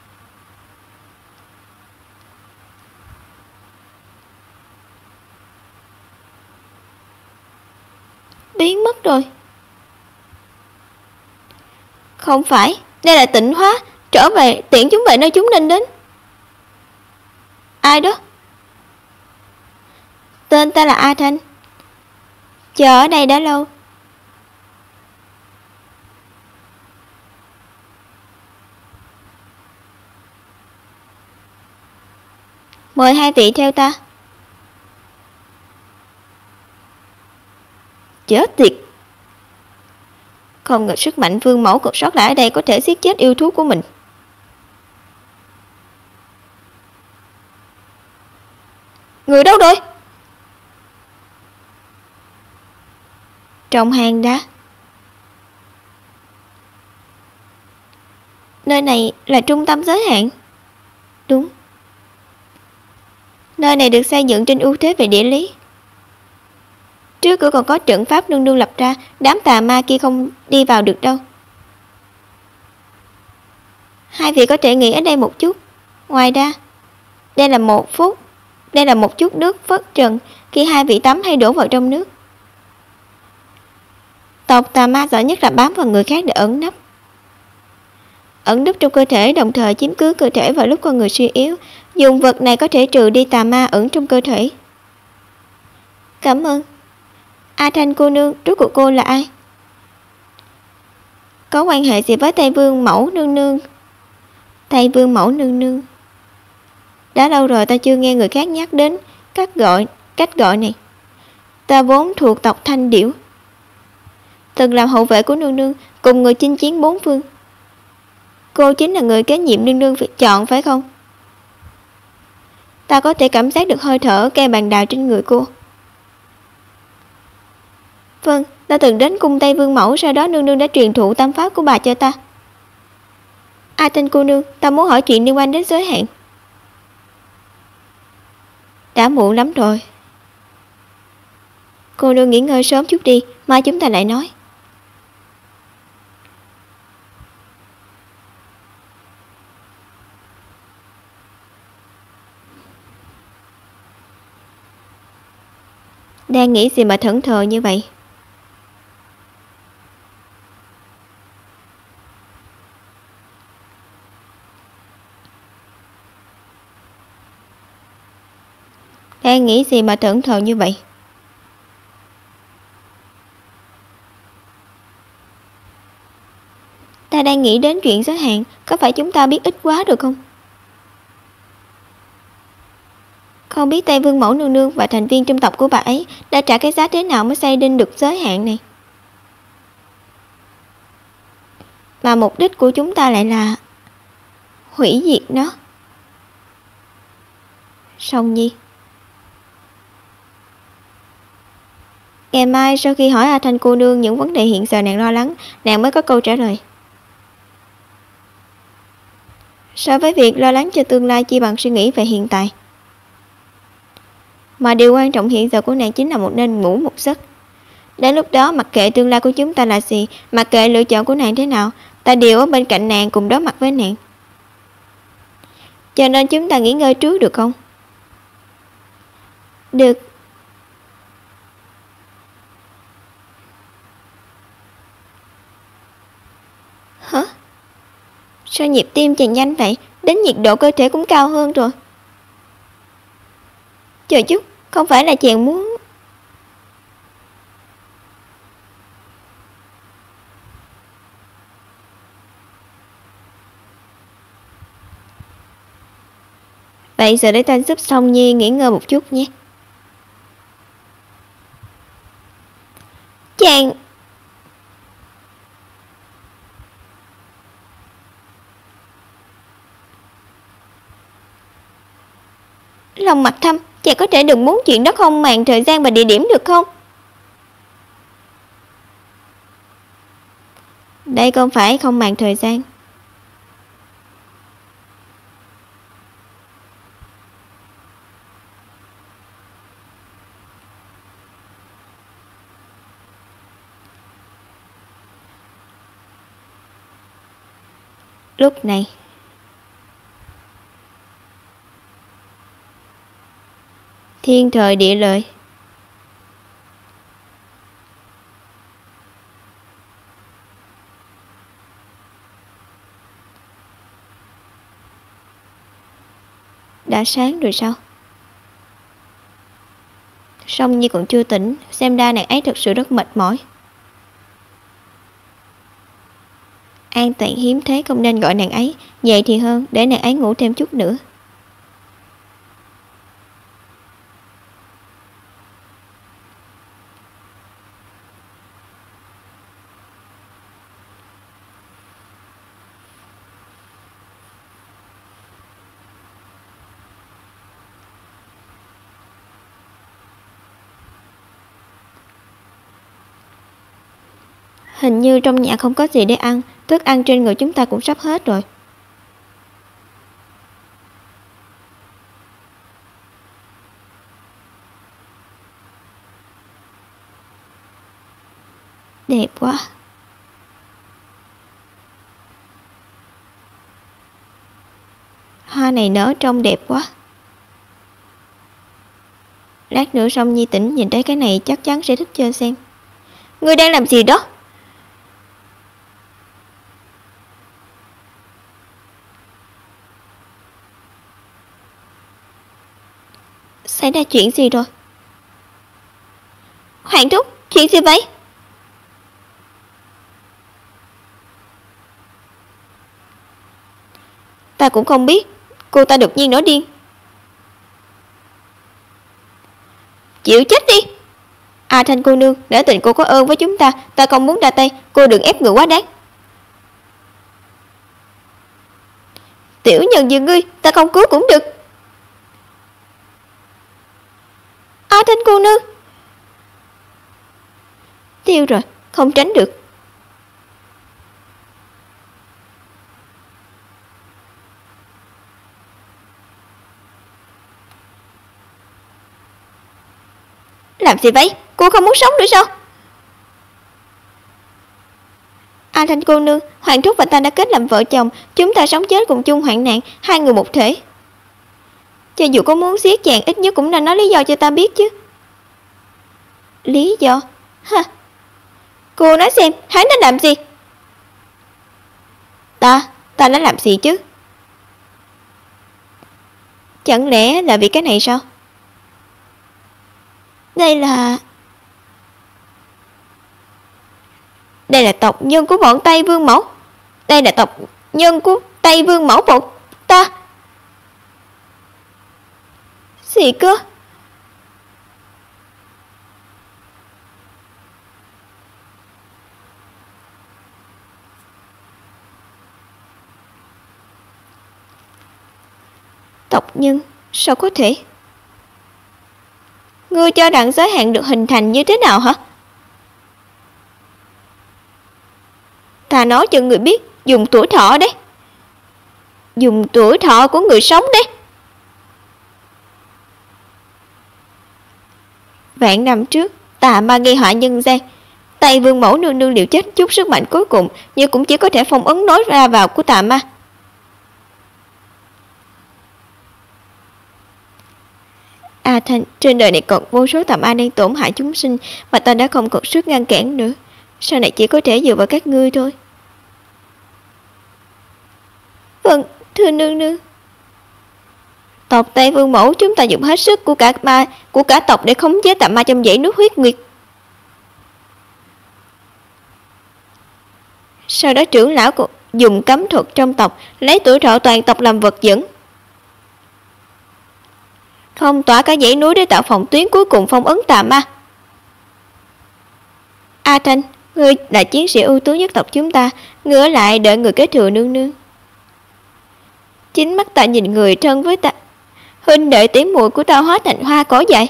Biến mất rồi. Không phải, đây là tịnh hóa. Trở về, tiễn chúng về nơi chúng nên đến. Ai đó? Tên ta là A Thanh. Chờ ở đây đã lâu. Mời hai vị theo ta. Chết tiệt. Không ngờ sức mạnh vương mẫu còn sót lại ở đây có thể giết chết yêu thú của mình. Người đâu rồi? Trong hang đá. Nơi này là trung tâm giới hạn. Đúng. Nơi này được xây dựng trên ưu thế về địa lý. Trước cửa còn có trận pháp nương nương lập ra. Đám tà ma kia không đi vào được đâu. Hai vị có thể nghỉ ở đây một chút. Ngoài ra, đây là một phút. Đây là một chút nước phất trần khi hai vị tắm hay đổ vào trong nước. Tộc tà ma giỏi nhất là bám vào người khác để ẩn nấp. ẩn núp trong cơ thể đồng thời chiếm cứ cơ thể vào lúc con người suy yếu. Dùng vật này có thể trừ đi tà ma ẩn trong cơ thể. Cảm ơn. A Thanh cô nương, rốt cuộc cô là ai? Có quan hệ gì với Tây Vương Mẫu nương nương? Tây Vương Mẫu nương nương. Đã lâu rồi ta chưa nghe người khác nhắc đến cách gọi, cách gọi này. Ta vốn thuộc tộc Thanh Điểu, từng làm hậu vệ của nương nương, cùng người chinh chiến bốn phương. Cô chính là người kế nhiệm nương nương phải chọn phải không? Ta có thể cảm giác được hơi thở cây bàn đào trên người cô. Vâng, ta từng đến cung Tây Vương Mẫu, sau đó nương nương đã truyền thụ tam pháp của bà cho ta. A Thanh cô nương, ta muốn hỏi chuyện liên quan đến giới hạn. Đã muộn lắm rồi. Cô nương nghỉ ngơi sớm chút đi, mai chúng ta lại nói. Đang nghĩ gì mà thẫn thờ như vậy? Đang nghĩ gì mà thẫn thờ như vậy? Ta đang nghĩ đến chuyện giới hạn, có phải chúng ta biết ít quá được không? Không biết Tây Vương Mẫu nương nương và thành viên trong tộc của bà ấy đã trả cái giá thế nào mới xây nên được giới hạn này. Mà mục đích của chúng ta lại là hủy diệt nó. Song Nhi. Ngày mai sau khi hỏi A Thanh cô nương những vấn đề hiện giờ nàng lo lắng, nàng mới có câu trả lời. So với việc lo lắng cho tương lai chi bằng suy nghĩ về hiện tại. Mà điều quan trọng hiện giờ của nàng chính là một nên ngủ một giấc. Đến lúc đó mặc kệ tương lai của chúng ta là gì, mặc kệ lựa chọn của nàng thế nào, ta đều ở bên cạnh nàng cùng đối mặt với nàng. Cho nên chúng ta nghỉ ngơi trước được không? Được. Hả? Sao nhịp tim chàng nhanh vậy? Đến nhiệt độ cơ thể cũng cao hơn rồi. Chờ chút, không phải là chàng muốn... Vậy giờ để ta giúp Song Nhi nghỉ ngơi một chút nhé. Chàng... Lòng Mặt Thâm, chàng có thể đừng muốn chuyện đó không màng thời gian và địa điểm được không? Đây không phải không màng thời gian. Lúc này thiên thời địa lợi, đã sáng rồi sao? Song Nhi còn chưa tỉnh, xem ra nàng ấy thật sự rất mệt mỏi. An toàn hiếm thế không nên gọi nàng ấy, vậy thì hơn, để nàng ấy ngủ thêm chút nữa. Hình như trong nhà không có gì để ăn, thức ăn trên người chúng ta cũng sắp hết rồi. Đẹp quá. Hoa này nở trông đẹp quá. Lát nữa Song Nhi tỉnh nhìn thấy cái này chắc chắn sẽ thích chơi xem. Ngươi đang làm gì đó? Xảy ra chuyện gì rồi? Hoàng thúc, chuyện gì vậy? Ta cũng không biết. Cô ta đột nhiên nổi điên. Chịu chết đi. À Thanh cô nương, để tình cô có ơn với chúng ta, ta không muốn ra tay, cô đừng ép người quá đáng. Tiểu nhân như ngươi, ta không cứu cũng được. À Thanh cô nương. Tiêu rồi, không tránh được. Làm gì vậy? Cô không muốn sống nữa sao? A Thanh cô nương, Hoàng thúc và ta đã kết làm vợ chồng, chúng ta sống chết cùng chung hoạn nạn, hai người một thể. Cho dù có muốn giết chàng, ít nhất cũng nên nói lý do cho ta biết chứ. Lý do? Ha. Cô nói xem, hắn đã làm gì? Ta, ta đã làm gì chứ? Chẳng lẽ là vì cái này sao? Đây là... Đây là tộc nhân của bọn Tây Vương Mẫu. Đây là tộc nhân của Tây Vương Mẫu bọn ta. Gì cơ? Tộc nhân? Sao có thể? Ngươi cho rằng giới hạn được hình thành như thế nào hả? Ta nói cho người biết, dùng tuổi thọ đấy. Dùng tuổi thọ của người sống đấy. Vạn năm trước, tà ma gây họa nhân gian. Tây Vương Mẫu nương nương liều chết chút sức mạnh cuối cùng, nhưng cũng chỉ có thể phong ấn nối ra vào của tà ma. À Thanh, trên đời này còn vô số tà ma đang tổn hại chúng sinh, mà ta đã không còn sức ngăn cản nữa. Sau này chỉ có thể dựa vào các ngươi thôi. Vâng, thưa nương nương. Tộc Tây Vương Mẫu chúng ta dùng hết sức của cả ma của cả tộc để khống chế tà ma trong dãy núi huyết nguyệt. Sau đó trưởng lão cũng dùng cấm thuật trong tộc, lấy tuổi thọ toàn tộc làm vật dẫn, phong tỏa cả dãy núi để tạo phòng tuyến cuối cùng phong ấn tà ma. A Thanh, ngươi là chiến sĩ ưu tú nhất tộc chúng ta, ngươi ở lại đợi người kế thừa nương nương. Chính mắt ta nhìn người thân với ta, huynh đệ tỉ muội của ta hóa thành hoa cỏ dại.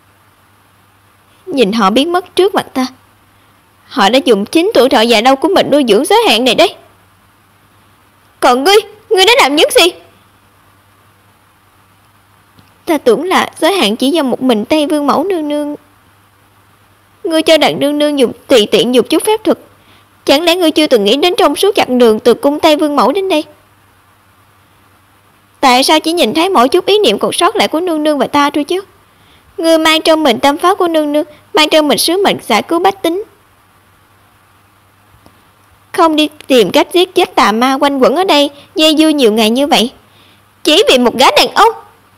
Nhìn họ biến mất trước mặt ta. Họ đã dùng chính tuổi thọ dài lâu của mình nuôi dưỡng giới hạn này đấy. Còn ngươi, ngươi đã làm những gì? Ta tưởng là giới hạn chỉ do một mình Tây Vương Mẫu nương nương. Ngươi cho đặng nương nương dùng tùy tiện dùng chút phép thuật. Chẳng lẽ ngươi chưa từng nghĩ đến trong suốt chặng đường từ cung Tây Vương Mẫu đến đây? Tại sao chỉ nhìn thấy mỗi chút ý niệm còn sót lại của nương nương và ta thôi chứ? Ngươi mang trong mình tâm pháp của nương nương, mang trong mình sứ mệnh giải cứu bách tính. Không đi tìm cách giết chết tà ma quanh quẩn ở đây, dây dưa nhiều ngày như vậy, chỉ vì một gã đàn ông.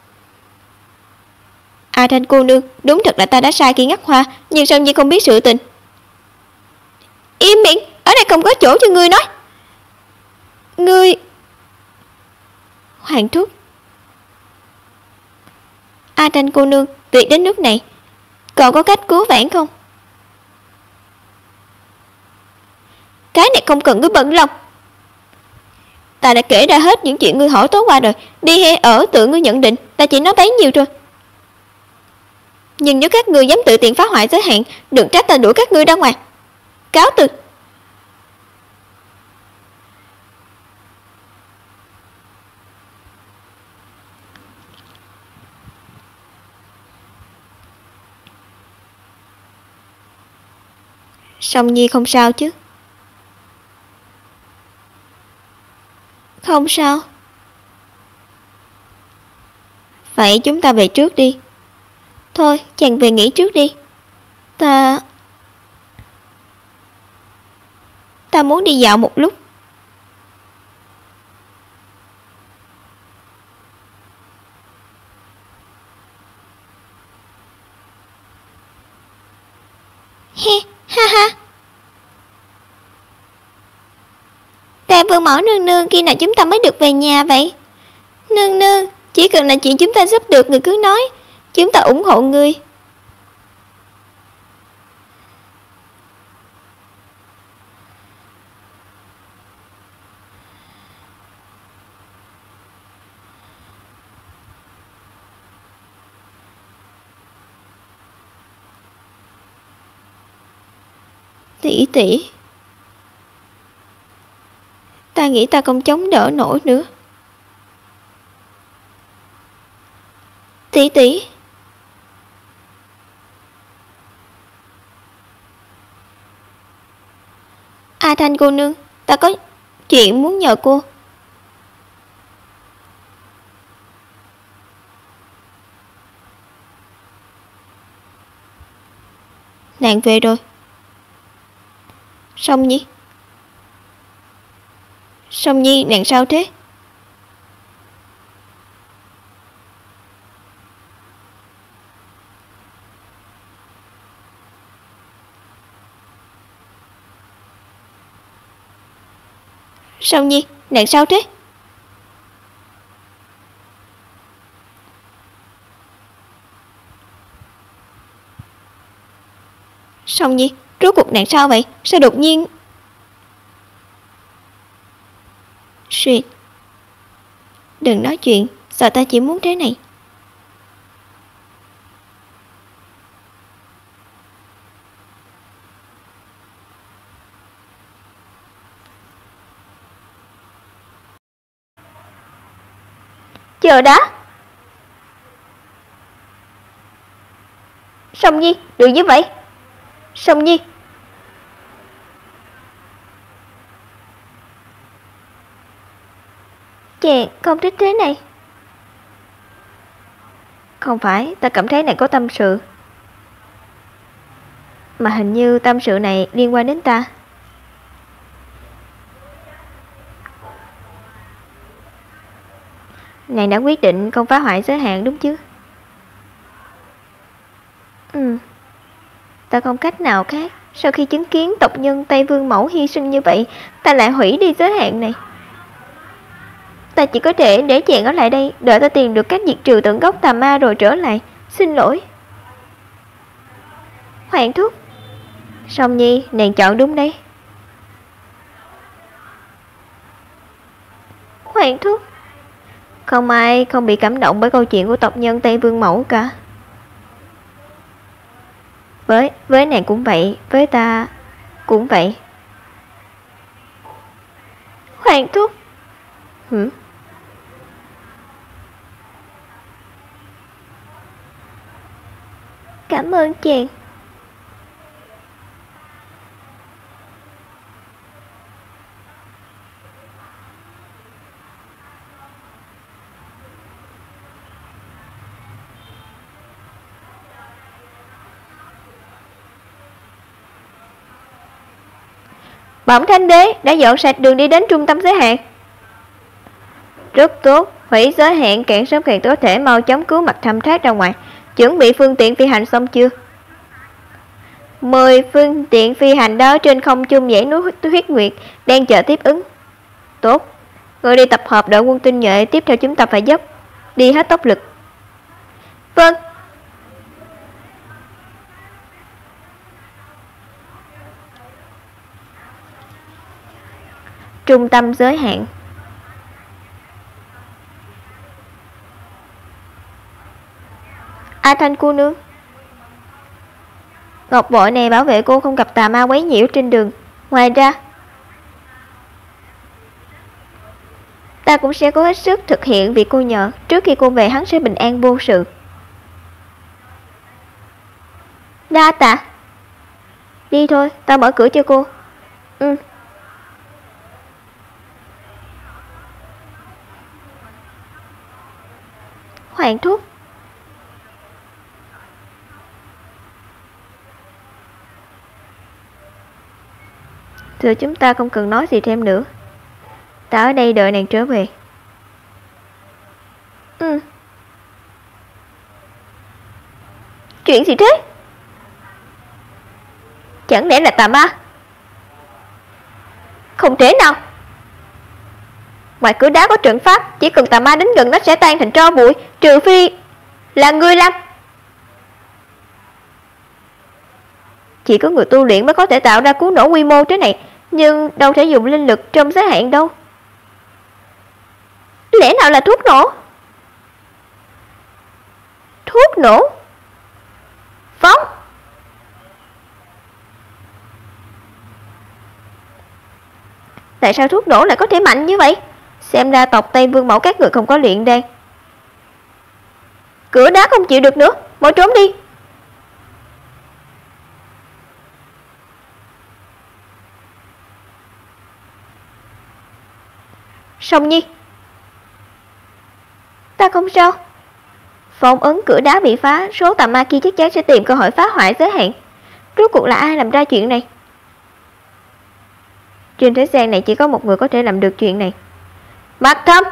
À Thanh cô nương, đúng thật là ta đã sai khi ngắt hoa, nhưng sao Nhi không biết sự tình? Im miệng, ở đây không có chỗ cho ngươi nói. Ngươi... Hoàng thúc. A Thanh cô nương, việc đến nước này, còn có cách cứu vãn không? Cái này không cần ngươi bận lòng. Ta đã kể ra hết những chuyện ngươi hỏi tối qua rồi. Đi hay ở tự ngươi nhận định, ta chỉ nói bấy nhiêu thôi. Nhưng nếu các ngươi dám tự tiện phá hoại giới hạn, đừng trách ta đuổi các ngươi ra ngoài. Cáo từ. Song Nhi không sao chứ? Không sao. Vậy chúng ta về trước đi. Thôi, chàng về nghỉ trước đi. Ta... Ta muốn đi dạo một lúc. He, ha ha. Đại vương mẫu nương nương, khi nào chúng ta mới được về nhà vậy? Nương nương, chỉ cần là chuyện chúng ta giúp được người cứ nói, chúng ta ủng hộ người. Tỷ tỷ, ta nghĩ ta không chống đỡ nổi nữa. Tỷ tỷ. A Thanh cô nương, ta có chuyện muốn nhờ cô. Nàng về rồi. Song Nhi. Song Nhi, nàng sao thế? Song Nhi, nàng sao thế? Song Nhi, rốt cuộc nàng sao vậy? Sao đột nhiên... Suyệt, đừng nói chuyện, sợ ta chỉ muốn thế này. Chờ đã. Song Nhi, đừng như vậy. Song Nhi. Chàng không thích thế này. Không phải, ta cảm thấy này có tâm sự. Mà hình như tâm sự này liên quan đến ta. Nàng đã quyết định không phá hoại giới hạn đúng chứ? Ừ. Ta không cách nào khác. Sau khi chứng kiến tộc nhân Tây Vương Mẫu hy sinh như vậy, ta lại hủy đi giới hạn này. Ta chỉ có thể để chàng ở lại đây, đợi ta tìm được cách diệt trừ tận gốc tà ma rồi trở lại. Xin lỗi. Hoàng thúc. Song Nhi, nàng chọn đúng đấy. Hoàng thúc. Không ai không bị cảm động bởi câu chuyện của tộc nhân Tây Vương Mẫu cả. Với, với nàng cũng vậy, với ta cũng vậy. Hoàng thúc. Hử? Cảm ơn chàng. Bẩm Thanh đế đã dọn sạch đường đi đến trung tâm giới hạn. Rất tốt, hủy giới hạn càng sớm càng có thể, mau chóng cứu mặt Thâm Thác ra ngoài. Chuẩn bị phương tiện phi hành xong chưa? Mười phương tiện phi hành đó trên không trung dãy núi Huyết Nguyệt đang chờ tiếp ứng. Tốt, người đi tập hợp đội quân tinh nhuệ, tiếp theo chúng ta phải dốc đi hết tốc lực. Vâng. Trung tâm giới hạn. A Thanh cô nương, ngọc bội này bảo vệ cô không gặp tà ma quấy nhiễu trên đường. Ngoài ra, ta cũng sẽ cố hết sức thực hiện việc cô nhờ. Trước khi cô về hắn sẽ bình an vô sự. Đa tạ. Đi thôi, ta mở cửa cho cô. Ừ. Hoàng thúc. Giờ chúng ta không cần nói gì thêm nữa. Ta ở đây đợi nàng trở về. Ừ. Chuyện gì thế? Chẳng lẽ là tà ma? Không thể nào. Ngoài cửa đá có trận pháp, chỉ cần tà ma đến gần nó sẽ tan thành tro bụi, trừ phi là người làm. Chỉ có người tu luyện mới có thể tạo ra cú nổ quy mô thế này, nhưng đâu thể dùng linh lực trong giới hạn đâu. Lẽ nào là thuốc nổ? Thuốc nổ? Phóng! Tại sao thuốc nổ lại có thể mạnh như vậy? Xem ra tộc Tây Vương Mẫu các người không có luyện đan. Cửa đá không chịu được nữa, mau trốn đi. Song Nhi, ta không sao. Phong ấn cửa đá bị phá, số tà ma kia chắc chắn sẽ tìm cơ hội phá hoại giới hạn. Rốt cuộc là ai làm ra chuyện này? Trên thế gian này chỉ có một người có thể làm được chuyện này. Mạc Thâm!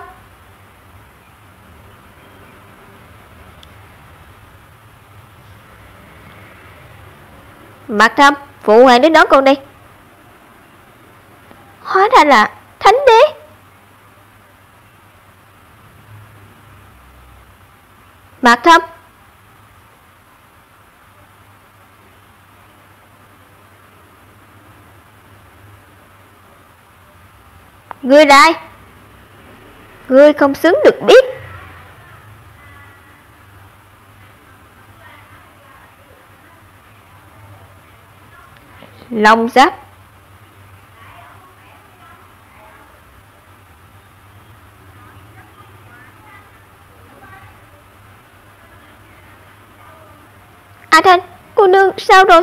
Mạc Thâm, phụ hoàng đến đón con đi. Hóa ra là Thánh Đế. Mạc Thâm! Ngươi là ai? Ngươi không xứng được biết. Long Giáp. A Thanh, cô nương sao rồi?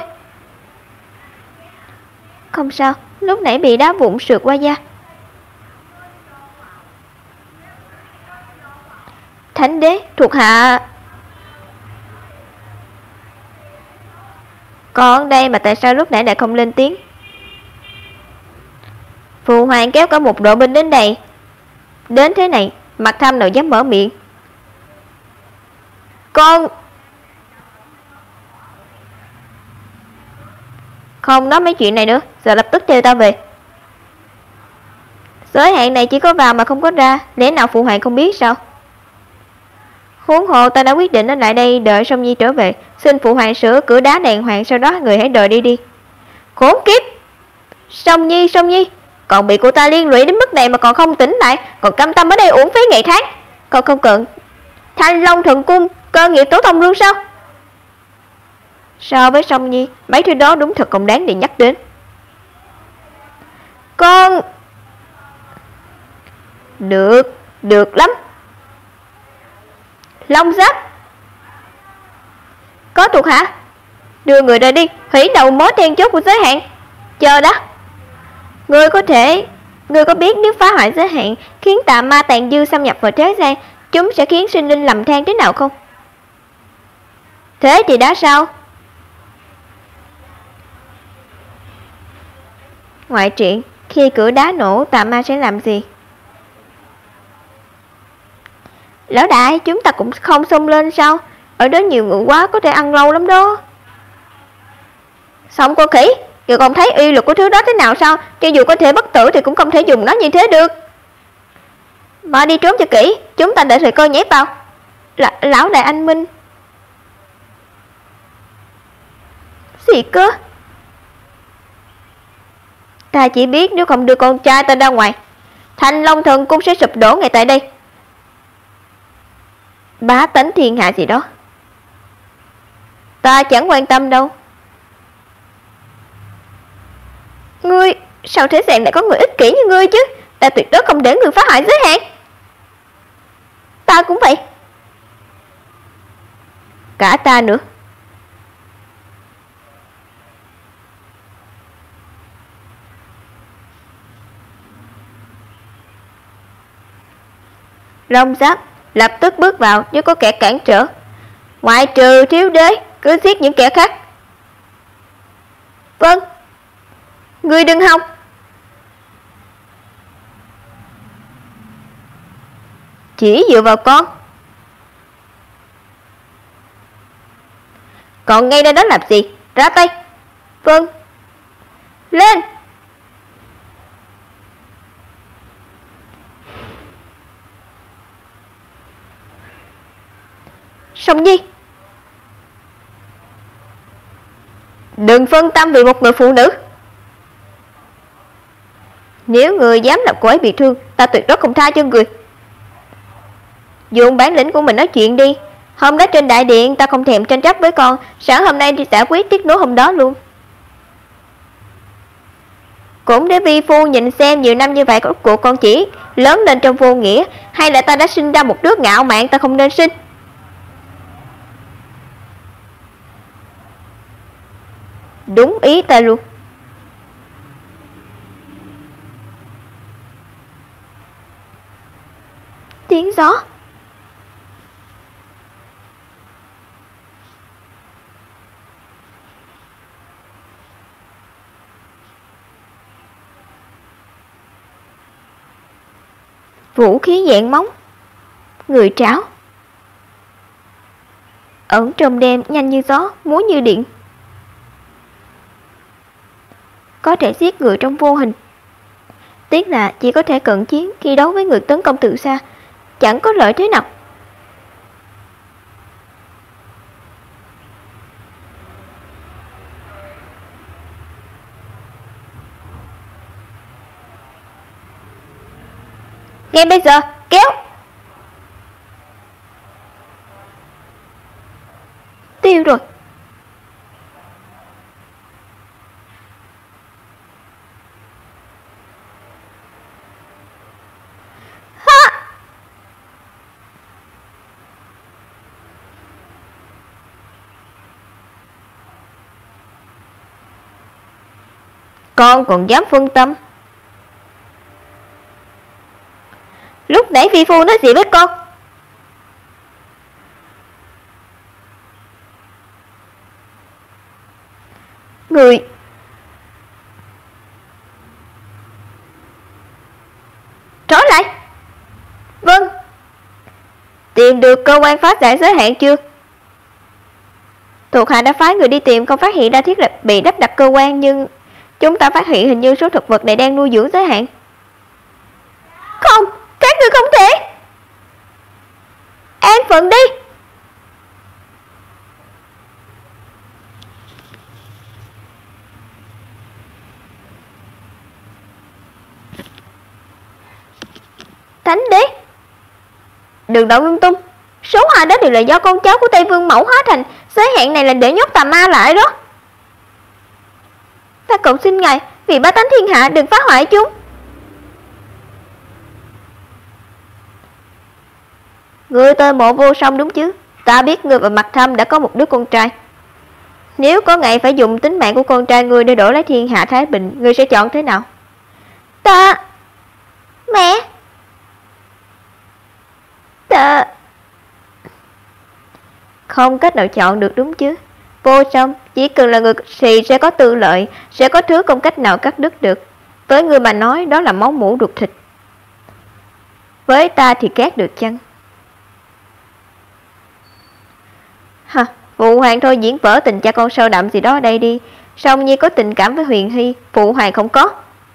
Không sao, lúc nãy bị đá vụn sượt qua da. Thánh Đế, thuộc hạ. Còn đây mà tại sao lúc nãy lại không lên tiếng? Phụ hoàng kéo cả một đội binh đến đây. Đến thế này, Mạc Thâm nào dám mở miệng. Con... Không nói mấy chuyện này nữa, giờ lập tức theo ta về. Giới hạn này chỉ có vào mà không có ra, lẽ nào phụ hoàng không biết sao? Huống hồ ta đã quyết định ở lại đây đợi Song Nhi trở về. Xin phụ hoàng sửa cửa đá đàng hoàng, sau đó người hãy đợi đi đi. Khốn kiếp! Song Nhi, Song Nhi, còn bị cô ta liên lụy đến mức này mà còn không tỉnh lại, còn cam tâm ở đây uổng phí ngày tháng. Còn không cần Thanh Long Thần Cung, cơ nghiệp tổ tông luôn sao? So với Song Nhi, mấy thứ đó đúng thật không đáng để nhắc đến. Con... Được, được lắm. Long Giáp, có thuộc hạ. Đưa người ra đi, hủy đầu mối then chốt của giới hạn. Chờ đó. Ngươi có thể... Ngươi có biết nếu phá hoại giới hạn, khiến tà ma tàn dư xâm nhập vào thế gian, chúng sẽ khiến sinh linh lầm than thế nào không? Thế thì đã sao? Ngoại truyện, khi cửa đá nổ, tà ma sẽ làm gì? Lão đại, chúng ta cũng không xông lên sao? Ở đó nhiều người quá, có thể ăn lâu lắm đó. Xong con khỉ, giờ còn thấy uy lực của thứ đó thế nào sao? Cho dù có thể bất tử thì cũng không thể dùng nó như thế được. Mà đi trốn cho kỹ, chúng ta đợi thời cơ nhét vào. L Lão đại anh Minh. Gì cơ? Ta chỉ biết nếu không đưa con trai ta ra ngoài, Thanh Long Thần Cung sẽ sụp đổ ngay tại đây. Bá tánh thiên hạ gì đó, ta chẳng quan tâm đâu. Ngươi, sao thế gian lại có người ích kỷ như ngươi chứ? Ta tuyệt đối không để người phá hoại giới hạn. Ta cũng vậy. Cả ta nữa. Long Giáp lập tức bước vào, nếu có kẻ cản trở. Ngoại trừ Thiếu Đế, cứ giết những kẻ khác. Vâng. Ngươi đừng hòng. Chỉ dựa vào con. Còn ngay đây đó làm gì? Ra tay. Vâng. Lên! Song Nhi, đừng phân tâm vì một người phụ nữ. Nếu người dám làm cô ấy bị thương, ta tuyệt đối không tha cho người. Dùng bản lĩnh của mình nói chuyện đi. Hôm đó trên đại điện ta không thèm tranh chấp với con, sáng hôm nay đi giải quyết tiếc nuối hôm đó luôn. Cũng để vi phu nhìn xem nhiều năm như vậy của cuộc con chỉ lớn lên trong vô nghĩa, hay là ta đã sinh ra một đứa ngạo mạn ta không nên sinh. Đúng ý ta luôn. Tiếng gió. Vũ khí dạng móng. Người trảo. Ẩn trong đêm nhanh như gió, múa như điện. Có thể giết người trong vô hình. Tiếc là chỉ có thể cận chiến khi đấu với người tấn công từ xa, chẳng có lợi thế nào. Ngay bây giờ, kéo! Tiêu rồi. Con còn dám phân tâm? Lúc nãy phi phu nói gì với con? Người trói lại. Vâng. Tìm được cơ quan phá giải giới hạn chưa? Thuộc hạ đã phái người đi tìm, không phát hiện ra thiết lập bị đắp đặt cơ quan, nhưng chúng ta phát hiện hình như số thực vật này đang nuôi dưỡng giới hạn. Không, các người không thể. An phận đi. Thánh đế, đừng động lung tung. Số hai đó đều là do con cháu của Tây Vương Mẫu hóa thành. Giới hạn này là để nhốt tà ma lại đó. Ta cầu xin ngài, vì bá tánh thiên hạ đừng phá hoại chúng. Ngươi tên Mộ Vô Song đúng chứ? Ta biết ngươi và Mặt Thâm đã có một đứa con trai. Nếu có ngày phải dùng tính mạng của con trai ngươi để đổi lấy thiên hạ thái bình, ngươi sẽ chọn thế nào? Ta... Mẹ... Ta... Không cách nào chọn được đúng chứ? Vô Song, chỉ cần là người thì sẽ có tư lợi, sẽ có thứ không cách nào cắt đứt được. Với người mà nói đó là máu mủ ruột thịt. Với ta thì cát được chăng? Hả, phụ hoàng thôi diễn vở tình cha con sâu đậm gì đó ở đây đi. Song Nhi có tình cảm với Huyền Hy, phụ hoàng không có.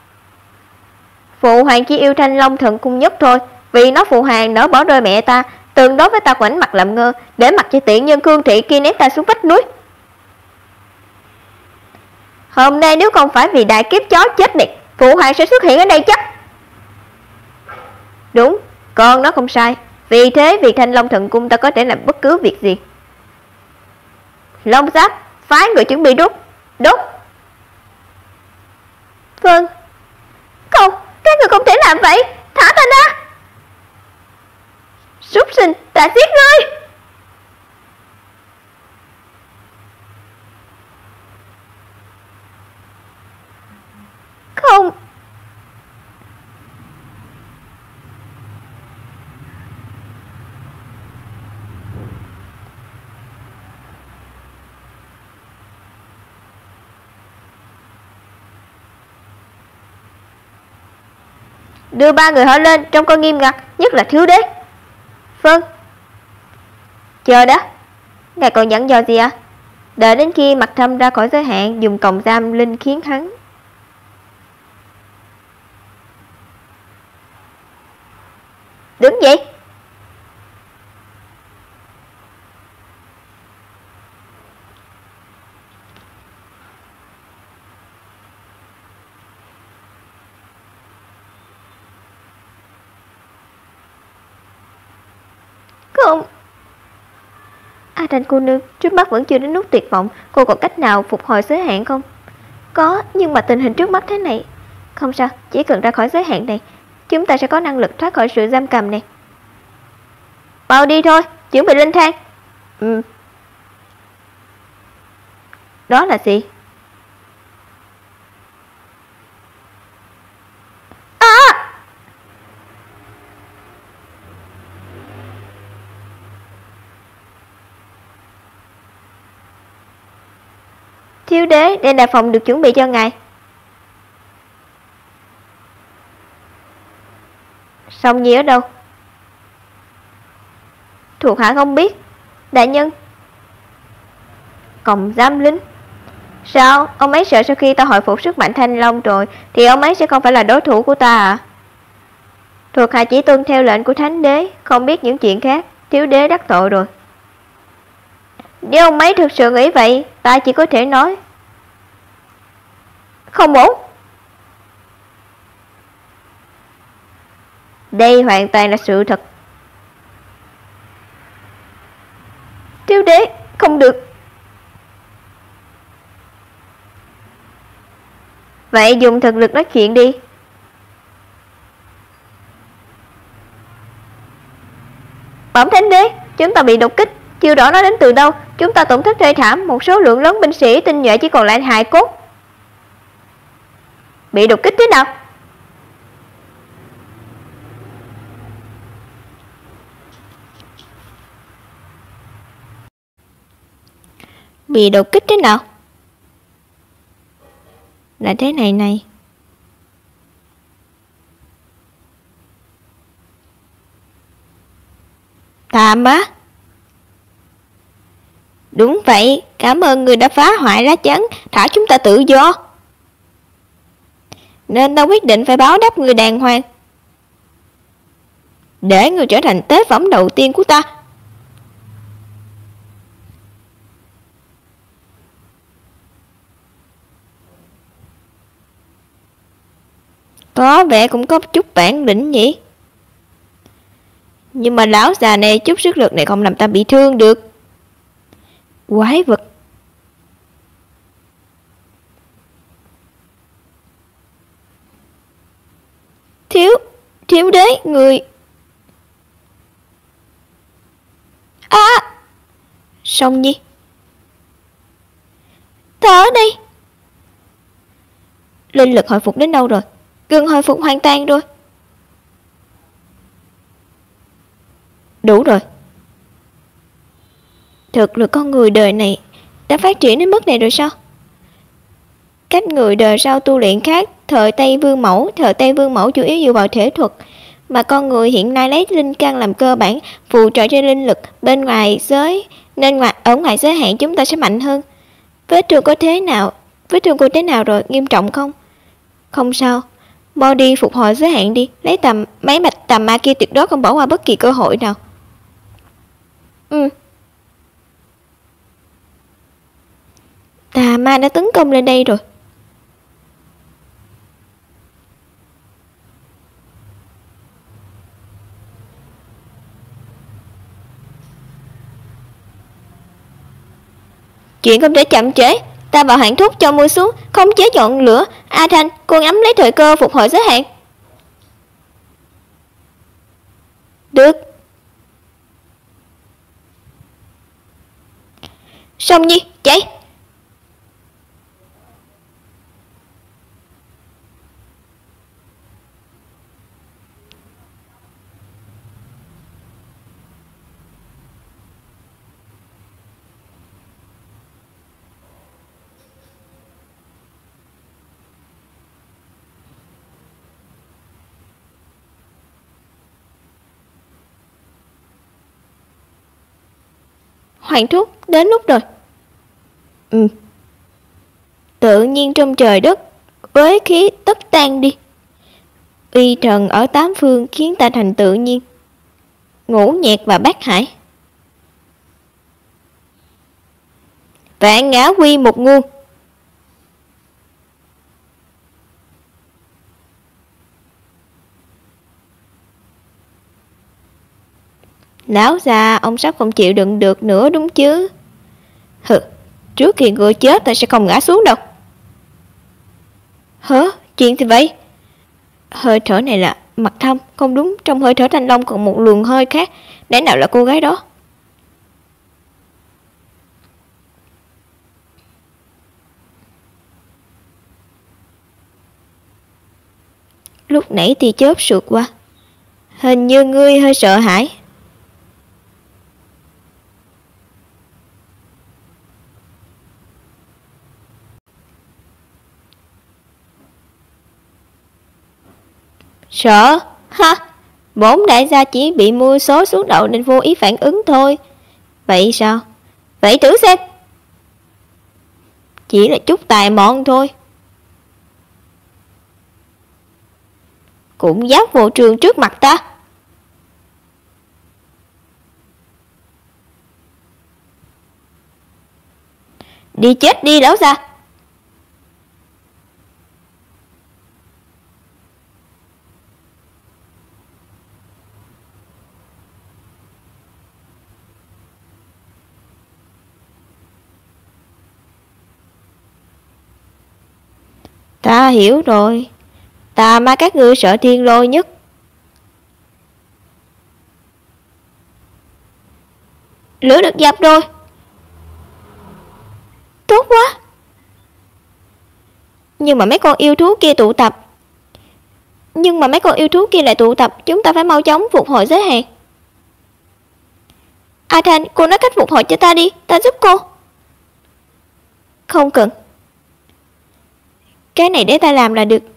Phụ hoàng chỉ yêu Thanh Long Thần Cung nhất thôi, vì nó phụ hoàng nỡ bỏ rơi mẹ ta, từng đối với ta ngoảnh mặt làm ngơ, để mặc cho tiện nhân Khương Thị kia ném ta xuống vách núi. Hôm nay nếu không phải vì đại kiếp chó chết này, phụ hoàng sẽ xuất hiện ở đây chắc. Đúng, con nó không sai. Vì thế vì Thanh Long Thần Cung ta có thể làm bất cứ việc gì. Long Giáp, phái người chuẩn bị đốt. Đốt. Vâng. Không, các người không thể làm vậy. Thả ta ra. Súc sinh, ta giết ngươi. Không. Đưa ba người họ lên, trông coi nghiêm ngặt, nhất là thiếu đế. Vâng. Chờ đó. Ngài còn dặn dò gì ạ? À? Đợi đến khi Mặt Thâm ra khỏi giới hạn, dùng còng giam linh khiến hắn đứng dậy. Không. A Thanh cô nương, trước mắt vẫn chưa đến lúc tuyệt vọng, cô còn cách nào phục hồi giới hạn không? Có, nhưng mà tình hình trước mắt thế này. Không sao, chỉ cần ra khỏi giới hạn này, chúng ta sẽ có năng lực thoát khỏi sự giam cầm này. Mau đi thôi, chuẩn bị lên thang. Ừ. Đó là gì? À! Thiếu đế, đây là phòng được chuẩn bị cho ngài. Song Nhi ở đâu? Thuộc hạ không biết. Đại nhân. Còng giam lính. Sao? Ông ấy sợ sau khi ta hồi phục sức mạnh Thanh Long rồi thì ông ấy sẽ không phải là đối thủ của ta à? Thuộc hạ chỉ tuân theo lệnh của Thánh đế, không biết những chuyện khác. Thiếu đế đắc tội rồi. Nếu ông ấy thực sự nghĩ vậy, ta chỉ có thể nói không ổn. Đây hoàn toàn là sự thật. Thiếu đế, không được. Vậy dùng thực lực nói chuyện đi. Bẩm Thánh đế, chúng ta bị đột kích, chưa rõ nó đến từ đâu. Chúng ta tổn thất thê thảm, một số lượng lớn binh sĩ tinh nhuệ chỉ còn lại hài cốt. Bị đột kích thế nào? Bị đột kích thế nào? Là thế này này. Tạm á. Đúng vậy, cảm ơn người đã phá hoại lá chắn, thả chúng ta tự do. Nên ta quyết định phải báo đáp người đàng hoàng. Để người trở thành tế phẩm đầu tiên của ta. Có vẻ cũng có chút bản lĩnh nhỉ. Nhưng mà lão già này chút sức lực này không làm ta bị thương được. Quái vật. Thiếu, thiếu đế, người. À! Song Nhi. Ta ở đây. Linh lực hồi phục đến đâu rồi? Gần hồi phục hoàn toàn rồi. Đủ rồi. Thực lực con người đời này đã phát triển đến mức này rồi sao? Cách người đời sau tu luyện khác. Thời Tây Vương Mẫu Thời Tây Vương Mẫu chủ yếu dựa vào thể thuật, mà con người hiện nay lấy linh căn làm cơ bản, phụ trợ cho linh lực bên ngoài giới, nên ngoài ở ngoài giới hạn chúng ta sẽ mạnh hơn. Vết thương có thế nào? Vết thương cô thế nào rồi? Nghiêm trọng không? Không sao. Mau đi phục hồi giới hạn đi. Lấy tầm mấy mạch tầm ma kia tuyệt đối không bỏ qua bất kỳ cơ hội nào. Ừ. Tà ma đã tấn công lên đây rồi. Chuyện không thể chậm trễ. Ta bảo hạn thuốc cho mua xuống, không chế chọn lửa. A Thanh, cô ngắm lấy thời cơ phục hồi giới hạn. Được. Song Nhi, chạy. Hoàng thúc, đến lúc rồi. Ừ. Tự nhiên trong trời đất, uế khí tất tan đi. Uy trần ở tám phương khiến ta thành tự nhiên. Ngũ Nhạc và Bác Hải. Vạn Ngã Quy một nguồn. Lão già, ông sắp không chịu đựng được nữa đúng chứ? Hừ, trước khi người chết ta sẽ không ngã xuống đâu. Hả? Chuyện gì vậy? Hơi thở này là Mạc Thâm, không đúng, trong hơi thở Thanh Long còn một luồng hơi khác. Lẽ nào là cô gái đó? Lúc nãy tia chớp sượt qua, hình như ngươi hơi sợ hãi. Sợ? Ha! Bốn đại gia chỉ bị mua số xuống đầu nên vô ý phản ứng thôi. Vậy sao? Vậy thử xem. Chỉ là chút tài mọn thôi. Cũng dám vô trường trước mặt ta. Đi chết đi lão già. Ta hiểu rồi. Ta mà các ngươi sợ thiên lôi nhất. Lửa được dập rồi. Tốt quá. Nhưng mà mấy con yêu thú kia tụ tập. Nhưng mà mấy con yêu thú kia lại tụ tập. Chúng ta phải mau chóng phục hồi giới hạn. A Thanh, cô nói cách phục hồi cho ta đi. Ta giúp cô. Không cần. Cái này để ta làm là được.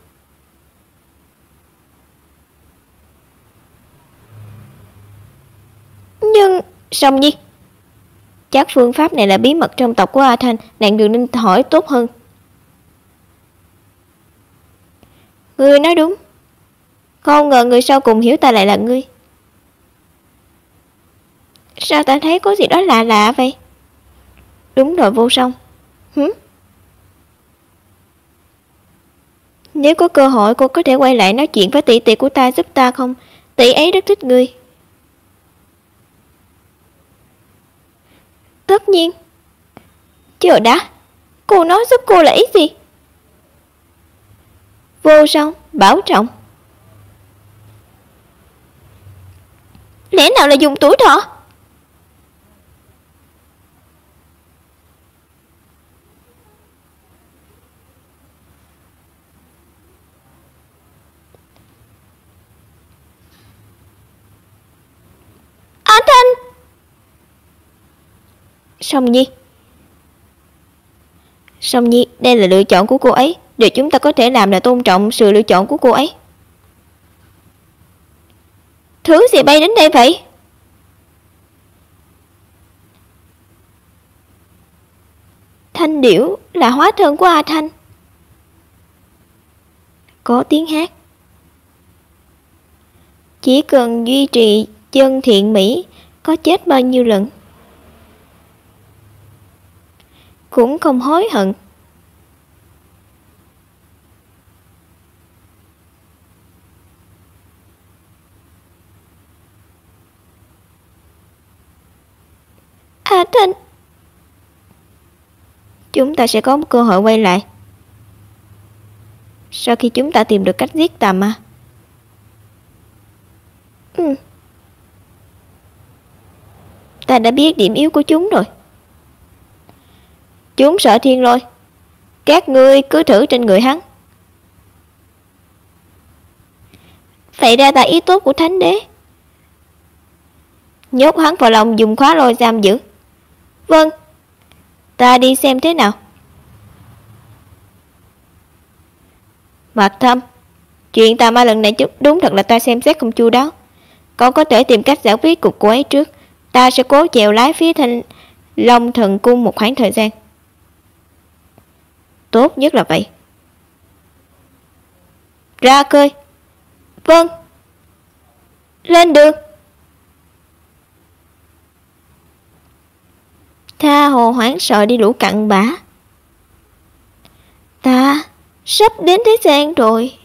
Nhưng... Song Nhi, chắc phương pháp này là bí mật trong tộc của A Thanh. Nàng đừng nên hỏi tốt hơn. Ngươi nói đúng. Không ngờ người sau cùng hiểu ta lại là ngươi. Sao ta thấy có gì đó lạ lạ vậy? Đúng rồi Vô Song. Hử? Nếu có cơ hội cô có thể quay lại nói chuyện với tỷ tỷ của ta giúp ta không? Tỷ ấy rất thích ngươi. Tất nhiên. Chờ đã. Cô nói giúp cô là ý gì? Vô Song, bảo trọng. Lẽ nào là dùng tuổi thọ? A Thanh. Song Nhi. Song Nhi, đây là lựa chọn của cô ấy. Điều chúng ta có thể làm là tôn trọng sự lựa chọn của cô ấy. Thứ gì bay đến đây vậy? Thanh điểu là hóa thân của A Thanh. Có tiếng hát. Chỉ cần duy trì chân thiện mỹ, có chết bao nhiêu lần cũng không hối hận. A Thanh, chúng ta sẽ có một cơ hội quay lại sau khi chúng ta tìm được cách giết tà ma. Ừ. Ta đã biết điểm yếu của chúng rồi. Chúng sợ thiên lôi. Các ngươi cứ thử trên người hắn. Vậy ra là ý tốt của Thánh Đế. Nhốt hắn vào lòng dùng khóa lôi giam giữ. Vâng. Ta đi xem thế nào. Mạc Thâm, chuyện tà ma lần này đúng thật là ta xem xét không chu đáo. Cậu có thể tìm cách giải quyết cuộc cô ấy trước. Ta sẽ cố chèo lái phía Thanh Long Thần Cung một khoảng thời gian. Tốt nhất là vậy. Ra khơi. Vâng. Lên đường. tha hồ hoảng sợ đi lũ cặn bã. Ta sắp đến thế gian rồi.